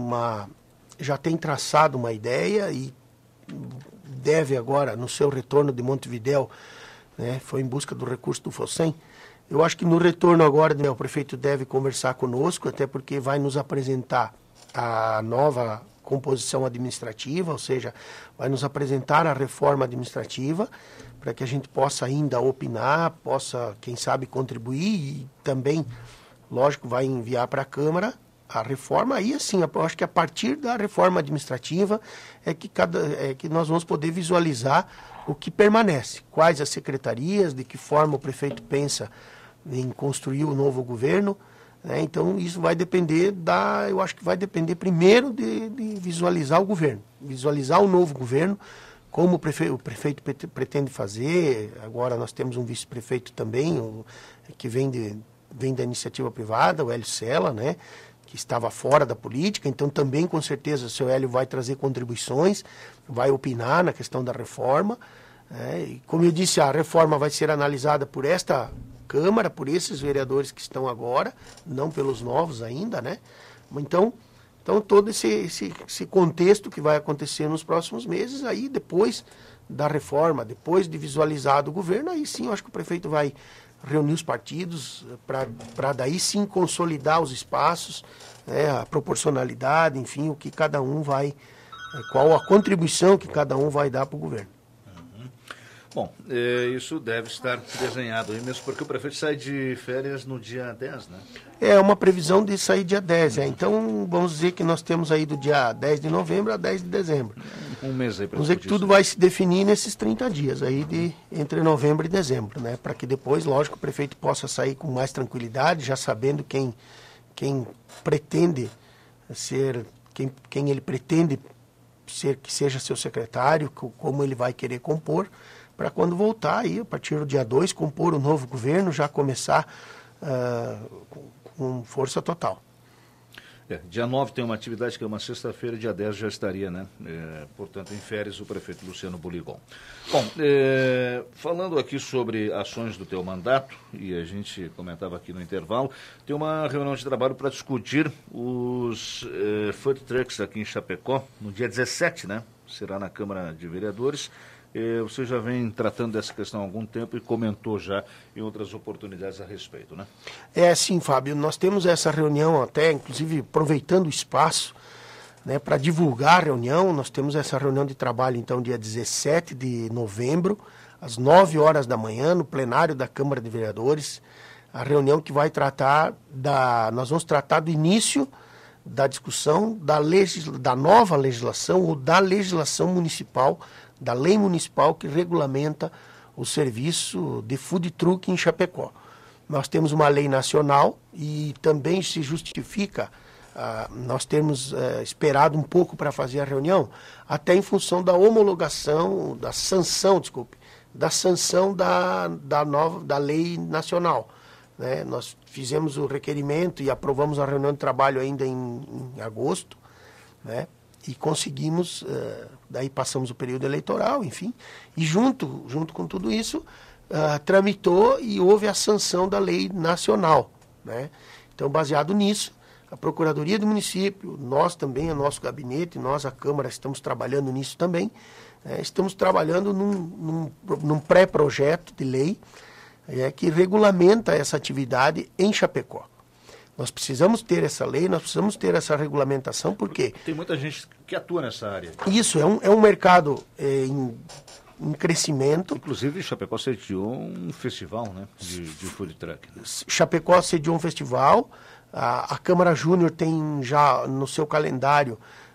tem traçado uma ideia e deve agora, no seu retorno de Montevidéu, né, foi em busca do recurso do FOSEM. Eu acho que no retorno agora, né, o prefeito deve conversar conosco, até porque vai nos apresentar a nova composição administrativa, ou seja, vai nos apresentar a reforma administrativa, para que a gente possa ainda opinar, possa, quem sabe, contribuir, e também, lógico, vai enviar para a Câmara a reforma. Aí, assim, eu acho que a partir da reforma administrativa é que nós vamos poder visualizar o que permanece, quais as secretarias, de que forma o prefeito pensa em construir o novo governo, né? Então, isso vai depender eu acho que vai depender primeiro de visualizar o governo, visualizar o novo governo, como o prefeito pretende fazer. Agora nós temos um vice-prefeito também, que vem da iniciativa privada, o Hélio Sela, né, que estava fora da política, então também com certeza o seu Hélio vai trazer contribuições, vai opinar na questão da reforma, né? E como eu disse, a reforma vai ser analisada por esta Câmara, por esses vereadores que estão agora, não pelos novos ainda, né? Então todo esse contexto que vai acontecer nos próximos meses, aí depois da reforma, depois de visualizado o governo, aí sim eu acho que o prefeito vai reunir os partidos para daí sim consolidar os espaços, né, a proporcionalidade, enfim, o que cada um vai qual a contribuição que cada um vai dar para o governo. Bom, isso deve estar desenhado aí mesmo, porque o prefeito sai de férias no dia 10, né? É uma previsão de sair dia 10, então vamos dizer que nós temos aí do dia 10 de novembro a 10 de dezembro. Um mês aí para vamos dizer que tudo vai se definir nesses 30 dias aí entre novembro e dezembro, né? Para que depois, lógico, o prefeito possa sair com mais tranquilidade, já sabendo quem pretende ser, quem ele pretende ser que seja seu secretário, como ele vai querer compor, para quando voltar aí, a partir do dia 2, compor o novo governo, já começar com força total. Dia 9 tem uma atividade que é uma sexta-feira, dia 10 já estaria, né? Portanto, em férias, o prefeito Luciano Boligon. Bom, falando aqui sobre ações do teu mandato, e a gente comentava aqui no intervalo, tem uma reunião de trabalho para discutir os food trucks aqui em Chapecó, no dia 17, né? Será na Câmara de Vereadores. Você já vem tratando dessa questão há algum tempo e comentou já em outras oportunidades a respeito, né? Sim, Fábio. Nós temos essa reunião até, inclusive, aproveitando o espaço, né, para divulgar a reunião. Nós temos essa reunião de trabalho, então, dia 17 de novembro, às 9 horas da manhã, no plenário da Câmara de Vereadores. A reunião que vai tratar nós vamos tratar do início da discussão da nova legislação ou da legislação municipal, da lei municipal que regulamenta o serviço de food truck em Chapecó. Nós temos uma lei nacional e também se justifica nós termos esperado um pouco para fazer a reunião, até em função da homologação, da sanção da lei nacional. Né? Nós fizemos o requerimento e aprovamos a reunião de trabalho ainda em agosto, né? E conseguimos, daí passamos o período eleitoral, enfim, e junto com tudo isso, tramitou e houve a sanção da lei nacional, né? Então, baseado nisso, a Procuradoria do Município, nós também, o nosso gabinete, nós, a Câmara, estamos trabalhando nisso também, estamos trabalhando num pré-projeto de lei que regulamenta essa atividade em Chapecó. Nós precisamos ter essa lei, nós precisamos ter essa regulamentação, porque... Tem muita gente que atua nessa área. Isso, é um mercado em crescimento. Inclusive, Chapecó sediou um festival, né, de food truck. Chapecó sediou um festival, a Câmara Júnior tem já no seu calendário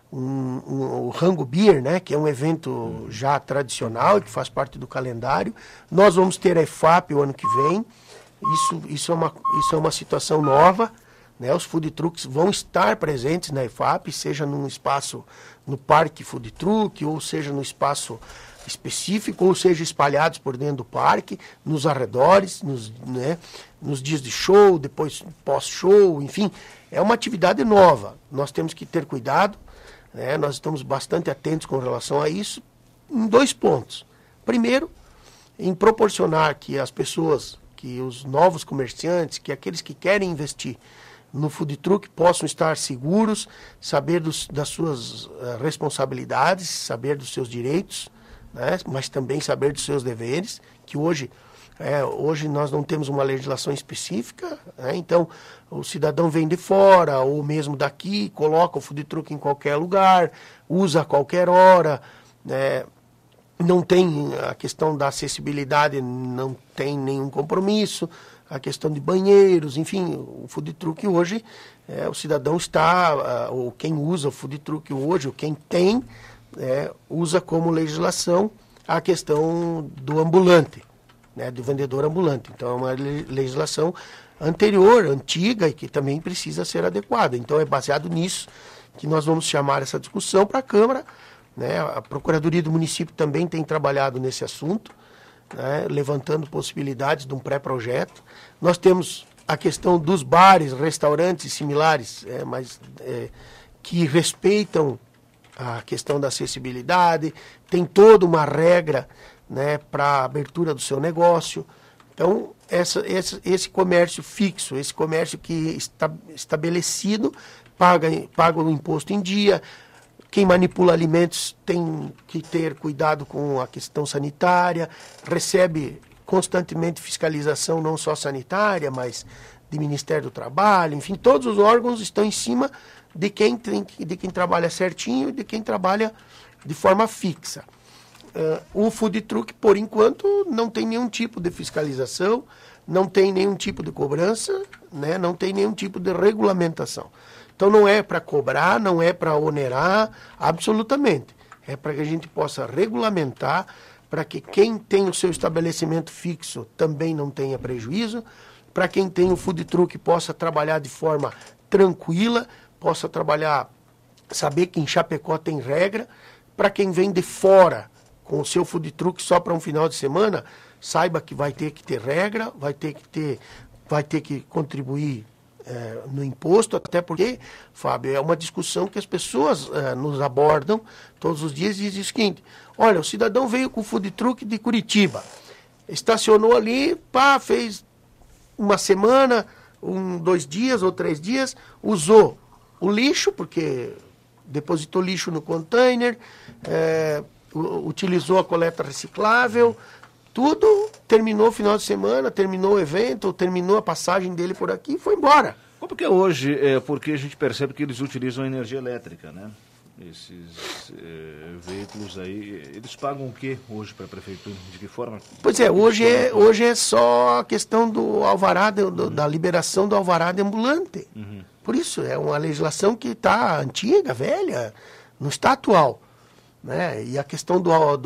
o Rango Beer, né, que é um evento já tradicional e que faz parte do calendário. Nós vamos ter a EFAP o ano que vem, isso é uma situação nova. Né, os food trucks vão estar presentes na EFAP, seja num espaço, no parque food truck, ou seja no espaço específico, ou seja espalhados por dentro do parque, nos arredores, nos dias de show, depois pós-show, enfim. É uma atividade nova. Nós temos que ter cuidado, né, nós estamos bastante atentos com relação a isso, em 2 pontos. Primeiro, em proporcionar que as pessoas, que os novos comerciantes, que aqueles que querem investir no food truck possam estar seguros, saber das suas responsabilidades, saber dos seus direitos, né, mas também saber dos seus deveres, que hoje nós não temos uma legislação específica, né, então o cidadão vem de fora ou mesmo daqui, coloca o food truck em qualquer lugar, usa a qualquer hora, né, não tem a questão da acessibilidade, não tem nenhum compromisso, a questão de banheiros, enfim, o food truck hoje, o cidadão está, ou quem usa o food truck hoje, ou quem tem, usa como legislação a questão do ambulante, né, do vendedor ambulante. Então, é uma legislação anterior, antiga, e que também precisa ser adequada. Então, é baseado nisso que nós vamos chamar essa discussão para a Câmara, né? A Procuradoria do Município também tem trabalhado nesse assunto, né, levantando possibilidades de um pré-projeto. Nós temos a questão dos bares, restaurantes similares, que respeitam a questão da acessibilidade, tem toda uma regra, né, para a abertura do seu negócio. Então, esse comércio fixo, esse comércio que está estabelecido, paga o imposto em dia. Quem manipula alimentos tem que ter cuidado com a questão sanitária, recebe constantemente fiscalização não só sanitária, mas de Ministério do Trabalho, enfim, todos os órgãos estão em cima de quem trabalha certinho e de quem trabalha de forma fixa. O food truck, por enquanto, não tem nenhum tipo de fiscalização, não tem nenhum tipo de cobrança, né? Não tem nenhum tipo de regulamentação. Então não é para cobrar, não é para onerar, absolutamente. É para que a gente possa regulamentar, para que quem tem o seu estabelecimento fixo também não tenha prejuízo, para quem tem o food truck possa trabalhar de forma tranquila, possa trabalhar, saber que em Chapecó tem regra, para quem vem de fora com o seu food truck só para um final de semana, saiba que vai ter que ter regra, vai ter que contribuir no imposto, até porque, Fábio, é uma discussão que as pessoas nos abordam todos os dias e dizem o seguinte: olha, o cidadão veio com o food truck de Curitiba, estacionou ali, fez uma semana, 2 dias ou 3 dias, usou o lixo, porque depositou lixo no container, utilizou a coleta reciclável, tudo, terminou o final de semana, terminou o evento, terminou a passagem dele por aqui e foi embora. Como que é hoje? Porque a gente percebe que eles utilizam energia elétrica, né? Esses veículos aí, eles pagam o que hoje para a prefeitura? De que forma? Pois é, hoje é só a questão do alvará, da liberação do alvará de ambulante. Uhum. Por isso, é uma legislação que está antiga, velha, não está atual. Né? E a questão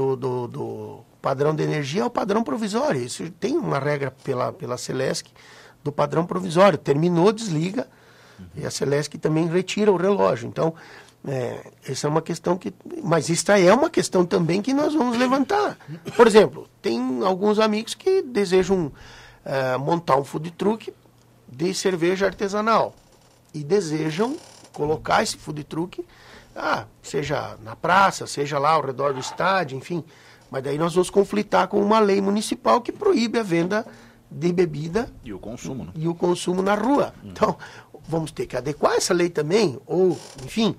do padrão de energia é o padrão provisório. Isso tem uma regra pela Celesc do padrão provisório. Terminou, desliga, e a Celesc também retira o relógio. Então, essa é uma questão que... Mas esta é uma questão também que nós vamos levantar. Por exemplo, tem alguns amigos que desejam montar um food truck de cerveja artesanal e desejam colocar esse food truck, seja na praça, seja lá ao redor do estádio, enfim. Mas daí nós vamos conflitar com uma lei municipal que proíbe a venda de bebida e o consumo, né? E o consumo na rua. Então, vamos ter que adequar essa lei também, ou, enfim,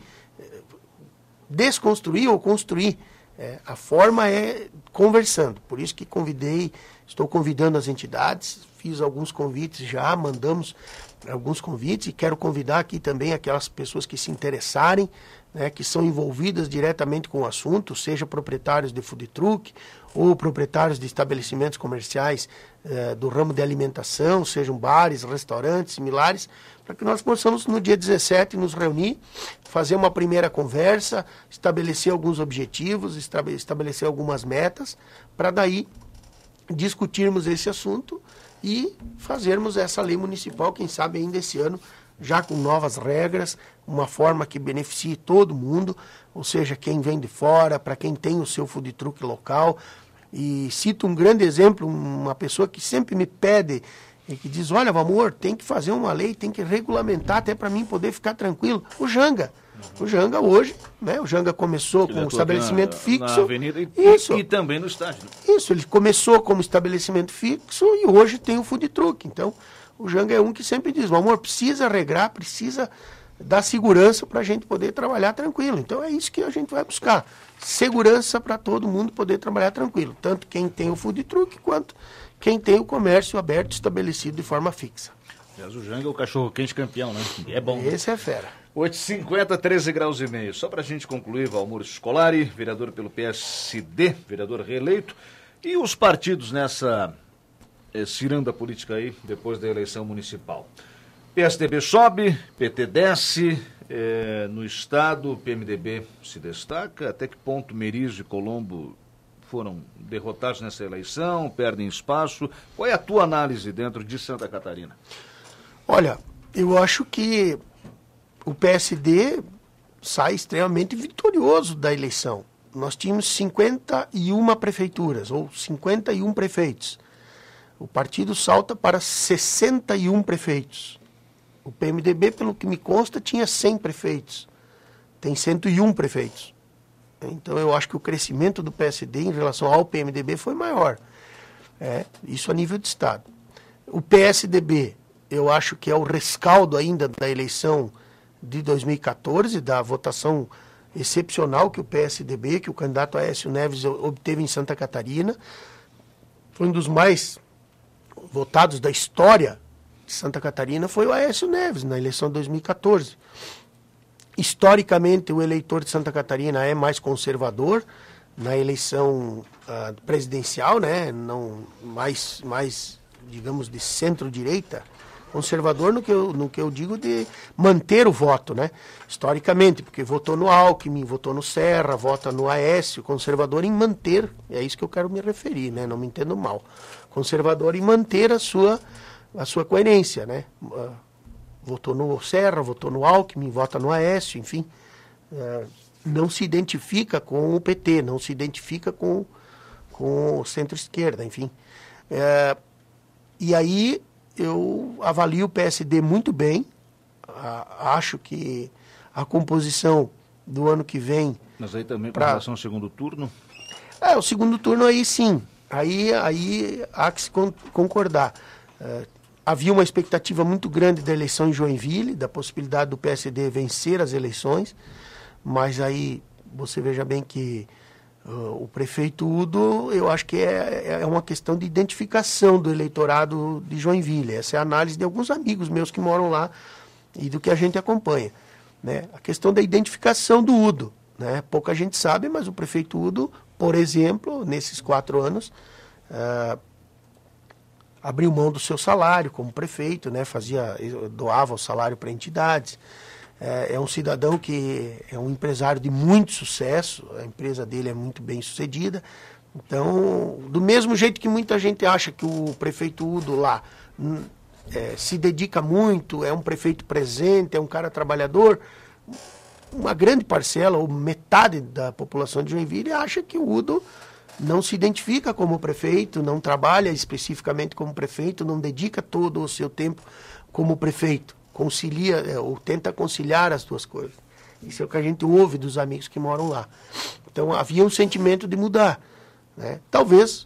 desconstruir ou construir. A forma é conversando. Por isso que estou convidando as entidades, fiz alguns convites já, mandamos alguns convites e quero convidar aqui também aquelas pessoas que se interessarem, né, que são envolvidas diretamente com o assunto, seja proprietários de food truck ou proprietários de estabelecimentos comerciais do ramo de alimentação, sejam bares, restaurantes, similares, para que nós possamos no dia 17 nos reunir, fazer uma primeira conversa, estabelecer alguns objetivos, estabelecer algumas metas, para daí discutirmos esse assunto e fazermos essa lei municipal, quem sabe ainda esse ano, já com novas regras, uma forma que beneficie todo mundo, ou seja, quem vem de fora, para quem tem o seu food truck local. E cito um grande exemplo, uma pessoa que sempre me pede, e que diz, olha, amor, tem que fazer uma lei, tem que regulamentar até para mim poder ficar tranquilo. O Janga. O Janga hoje, né? O Janga começou com um estabelecimento fixo. Na avenida e também no estádio. Isso, ele começou como estabelecimento fixo e hoje tem o food truck. Então, o Janga é um que sempre diz, amor, precisa regrar, precisa dar segurança para a gente poder trabalhar tranquilo. Então, é isso que a gente vai buscar. Segurança para todo mundo poder trabalhar tranquilo. Tanto quem tem o food truck, quanto quem tem o comércio aberto estabelecido de forma fixa. Aliás, o Janga é o cachorro-quente campeão, né? É bom. Esse é fera. 8h50, 13 graus e meio. Só para a gente concluir, Valmor Scolari, vereador pelo PSD, vereador reeleito, e os partidos nessa ciranda política aí, depois da eleição municipal. PSDB sobe, PT desce, no estado, PMDB se destaca. Até que ponto Merizo e Colombo foram derrotados nessa eleição, perdem espaço? Qual é a tua análise dentro de Santa Catarina? Olha, eu acho que o PSD sai extremamente vitorioso da eleição. Nós tínhamos 51 prefeituras, ou 51 prefeitos. O partido salta para 61 prefeitos. O PMDB, pelo que me consta, tinha 100 prefeitos. Tem 101 prefeitos. Então, eu acho que o crescimento do PSD em relação ao PMDB foi maior. Isso a nível de estado. O PSDB, eu acho que é o rescaldo ainda da eleição de 2014, da votação excepcional que o PSDB, que o candidato Aécio Neves obteve em Santa Catarina. foi um dos mais votados da história de Santa Catarina, foi o Aécio Neves, na eleição de 2014. Historicamente, o eleitor de Santa Catarina é mais conservador na eleição presidencial, né? Não, mais, digamos, de centro-direita, conservador no que eu digo de manter o voto, né? Historicamente, porque votou no Alckmin, votou no Serra, vota no Aécio, conservador em manter, é isso que eu quero me referir, né? Não me entendo mal. Conservador em manter a sua coerência, né? Votou no Serra, votou no Alckmin, vota no Aécio, enfim, não se identifica com o PT, não se identifica com o centro-esquerda, enfim. E aí eu avalio o PSD muito bem, acho que a composição do ano que vem... Mas aí também com relação ao segundo turno? O segundo turno aí sim, aí há que se concordar. Havia uma expectativa muito grande da eleição em Joinville, da possibilidade do PSD vencer as eleições, mas aí você veja bem que o prefeito Udo, eu acho que é uma questão de identificação do eleitorado de Joinville. Essa é a análise de alguns amigos meus que moram lá e do que a gente acompanha, né? A questão da identificação do Udo, né? Pouca gente sabe, mas o prefeito Udo, por exemplo, nesses 4 anos... abriu mão do seu salário como prefeito, né? Doava o salário para entidades. É um cidadão que é um empresário de muito sucesso, a empresa dele é muito bem sucedida. Então, do mesmo jeito que muita gente acha que o prefeito Udo lá se dedica muito, é um prefeito presente, é um cara trabalhador, uma grande parcela, ou metade da população de Joinville, acha que o Udo não se identifica como prefeito, não trabalha especificamente como prefeito, não dedica todo o seu tempo como prefeito, concilia ou tenta conciliar as duas coisas. Isso é o que a gente ouve dos amigos que moram lá. Então havia um sentimento de mudar, né? Talvez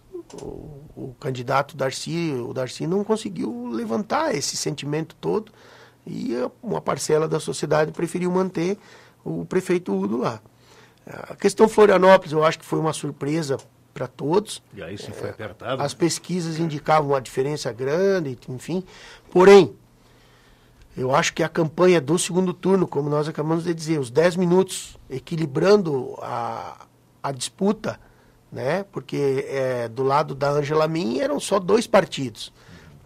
o candidato Darcy não conseguiu levantar esse sentimento todo e uma parcela da sociedade preferiu manter o prefeito Udo lá. A questão Florianópolis eu acho que foi uma surpresa para todos. E aí sim foi apertado. As pesquisas indicavam uma diferença grande, enfim. Porém, eu acho que a campanha do segundo turno, como nós acabamos de dizer, os 10 minutos equilibrando a disputa, né? Porque do lado da Ângela Min eram só 2 partidos,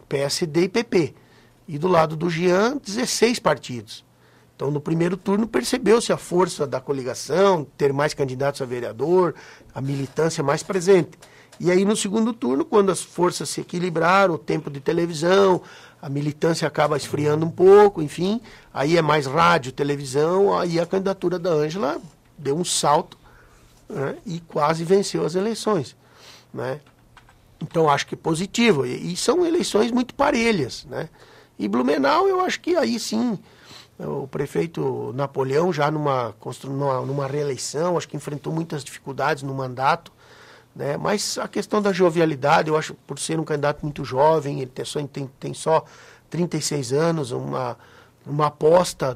PSD e PP. E do lado do Jean, 16 partidos. Então, no primeiro turno, percebeu-se a força da coligação, ter mais candidatos a vereador, a militância mais presente. E aí, no segundo turno, quando as forças se equilibraram, o tempo de televisão, a militância acaba esfriando um pouco, enfim, aí é mais rádio, televisão, aí a candidatura da Ângela deu um salto, né, e quase venceu as eleições, né? Então, acho que é positivo. E são eleições muito parelhas, né? E Blumenau, eu acho que aí sim... O prefeito Napoleão, já numa reeleição, acho que enfrentou muitas dificuldades no mandato, né? Mas a questão da jovialidade, eu acho, por ser um candidato muito jovem, ele tem só 36 anos, uma aposta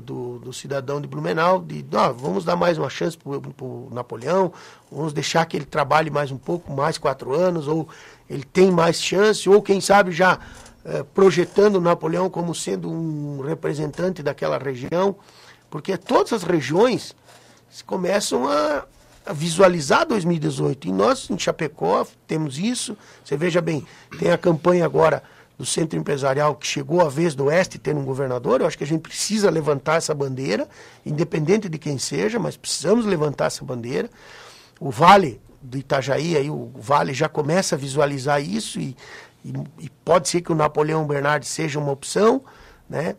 do cidadão de Blumenau, vamos dar mais uma chance para o Napoleão, vamos deixar que ele trabalhe mais um pouco, mais 4 anos, ou ele tem mais chance, ou quem sabe já... projetando o Napoleão como sendo um representante daquela região, porque todas as regiões começam a visualizar 2018, e nós em Chapecó temos isso. Você veja bem, tem a campanha agora do Centro Empresarial, que chegou a vez do Oeste ter um governador. Eu acho que a gente precisa levantar essa bandeira, independente de quem seja, mas precisamos levantar essa bandeira. O Vale do Itajaí, aí, o Vale já começa a visualizar isso, e pode ser que o Napoleão Bernardes seja uma opção, né?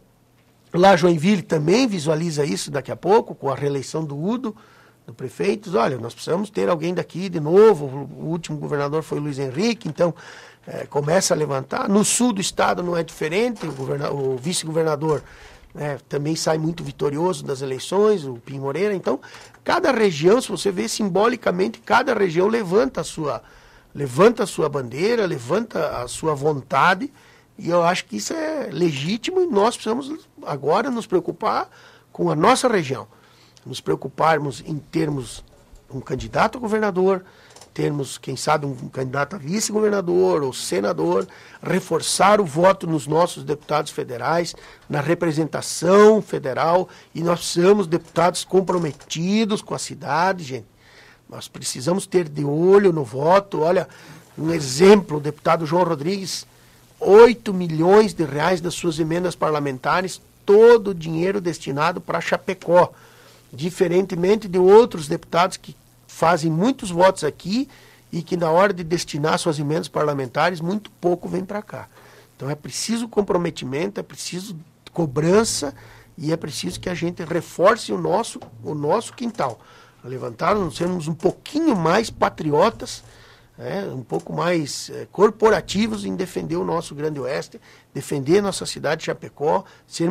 Lá Joinville também visualiza isso daqui a pouco, com a reeleição do Udo, do prefeito. Olha, nós precisamos ter alguém daqui de novo. O último governador foi o Luiz Henrique, então começa a levantar. No sul do estado não é diferente, o vice-governador, né, também sai muito vitorioso das eleições, o Pinho Moreira. Então, cada região, se você vê simbolicamente, cada região levanta a sua bandeira, levanta a sua vontade, e eu acho que isso é legítimo, e nós precisamos agora nos preocupar com a nossa região, nos preocuparmos em termos um candidato a governador, termos, quem sabe, um candidato a vice-governador ou senador, reforçar o voto nos nossos deputados federais, na representação federal, e nós somos deputados comprometidos com a cidade, gente. Nós precisamos ter de olho no voto. Olha, um exemplo, o deputado João Rodrigues, 8 milhões de reais das suas emendas parlamentares, todo o dinheiro destinado para Chapecó, diferentemente de outros deputados que fazem muitos votos aqui e que na hora de destinar suas emendas parlamentares, muito pouco vem para cá. Então é preciso comprometimento, é preciso cobrança e é preciso que a gente reforce o nosso quintal. Levantarmos, sermos um pouquinho mais patriotas, um pouco mais corporativos em defender o nosso Grande Oeste, defender a nossa cidade de Chapecó,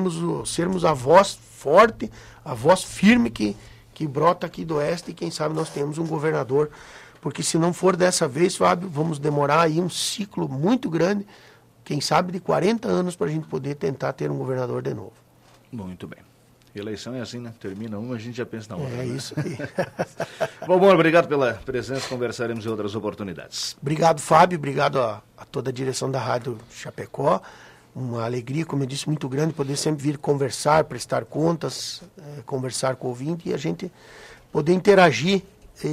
sermos a voz forte, a voz firme que brota aqui do Oeste, e quem sabe nós temos um governador, porque se não for dessa vez, Fábio, vamos demorar aí um ciclo muito grande, quem sabe de 40 anos, para a gente poder tentar ter um governador de novo. Muito bem. Eleição é assim, né? Termina uma, a gente já pensa na outra. É isso aí. Bom, obrigado pela presença, conversaremos em outras oportunidades. Obrigado, Fábio, obrigado a toda a direção da Rádio Chapecó. Uma alegria, como eu disse, muito grande poder sempre vir conversar, prestar contas, conversar com o ouvinte e a gente poder interagir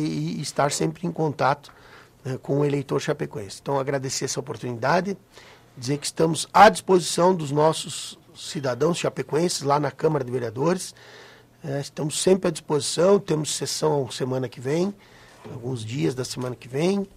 e estar sempre em contato com o eleitor chapecoense. Então, agradecer essa oportunidade, dizer que estamos à disposição dos nossos cidadãos chapecoenses lá na Câmara de Vereadores. Estamos sempre à disposição, temos sessão semana que vem, alguns dias da semana que vem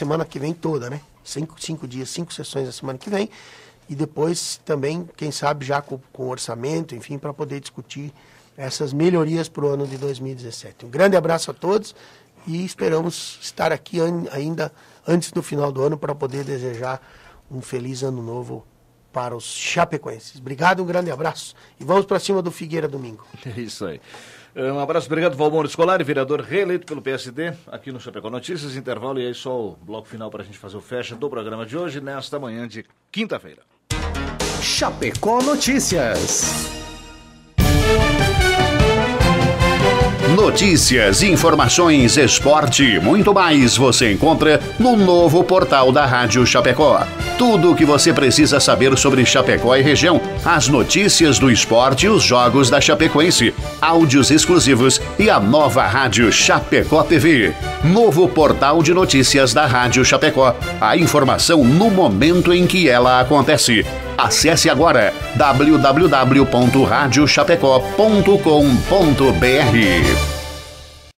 toda, né? 5 dias, 5 sessões da semana que vem. E depois também, quem sabe, já com orçamento, enfim, para poder discutir essas melhorias para o ano de 2017. Um grande abraço a todos e esperamos estar aqui ainda antes do final do ano para poder desejar um feliz ano novo para os chapecoenses. Obrigado, um grande abraço e vamos para cima do Figueira domingo. É isso aí. Um abraço, obrigado, Valmor Scolari, vereador reeleito pelo PSD, aqui no Chapecó Notícias, intervalo e aí só o bloco final para a gente fazer o fecha do programa de hoje, nesta manhã de quinta-feira. Chapecó Notícias. Notícias, informações, esporte e muito mais você encontra no novo portal da Rádio Chapecó. Tudo o que você precisa saber sobre Chapecó e região, as notícias do esporte e os jogos da Chapecoense, áudios exclusivos e a nova Rádio Chapecó TV. Novo portal de notícias da Rádio Chapecó. A informação no momento em que ela acontece. Acesse agora www.radiochapecó.com.br.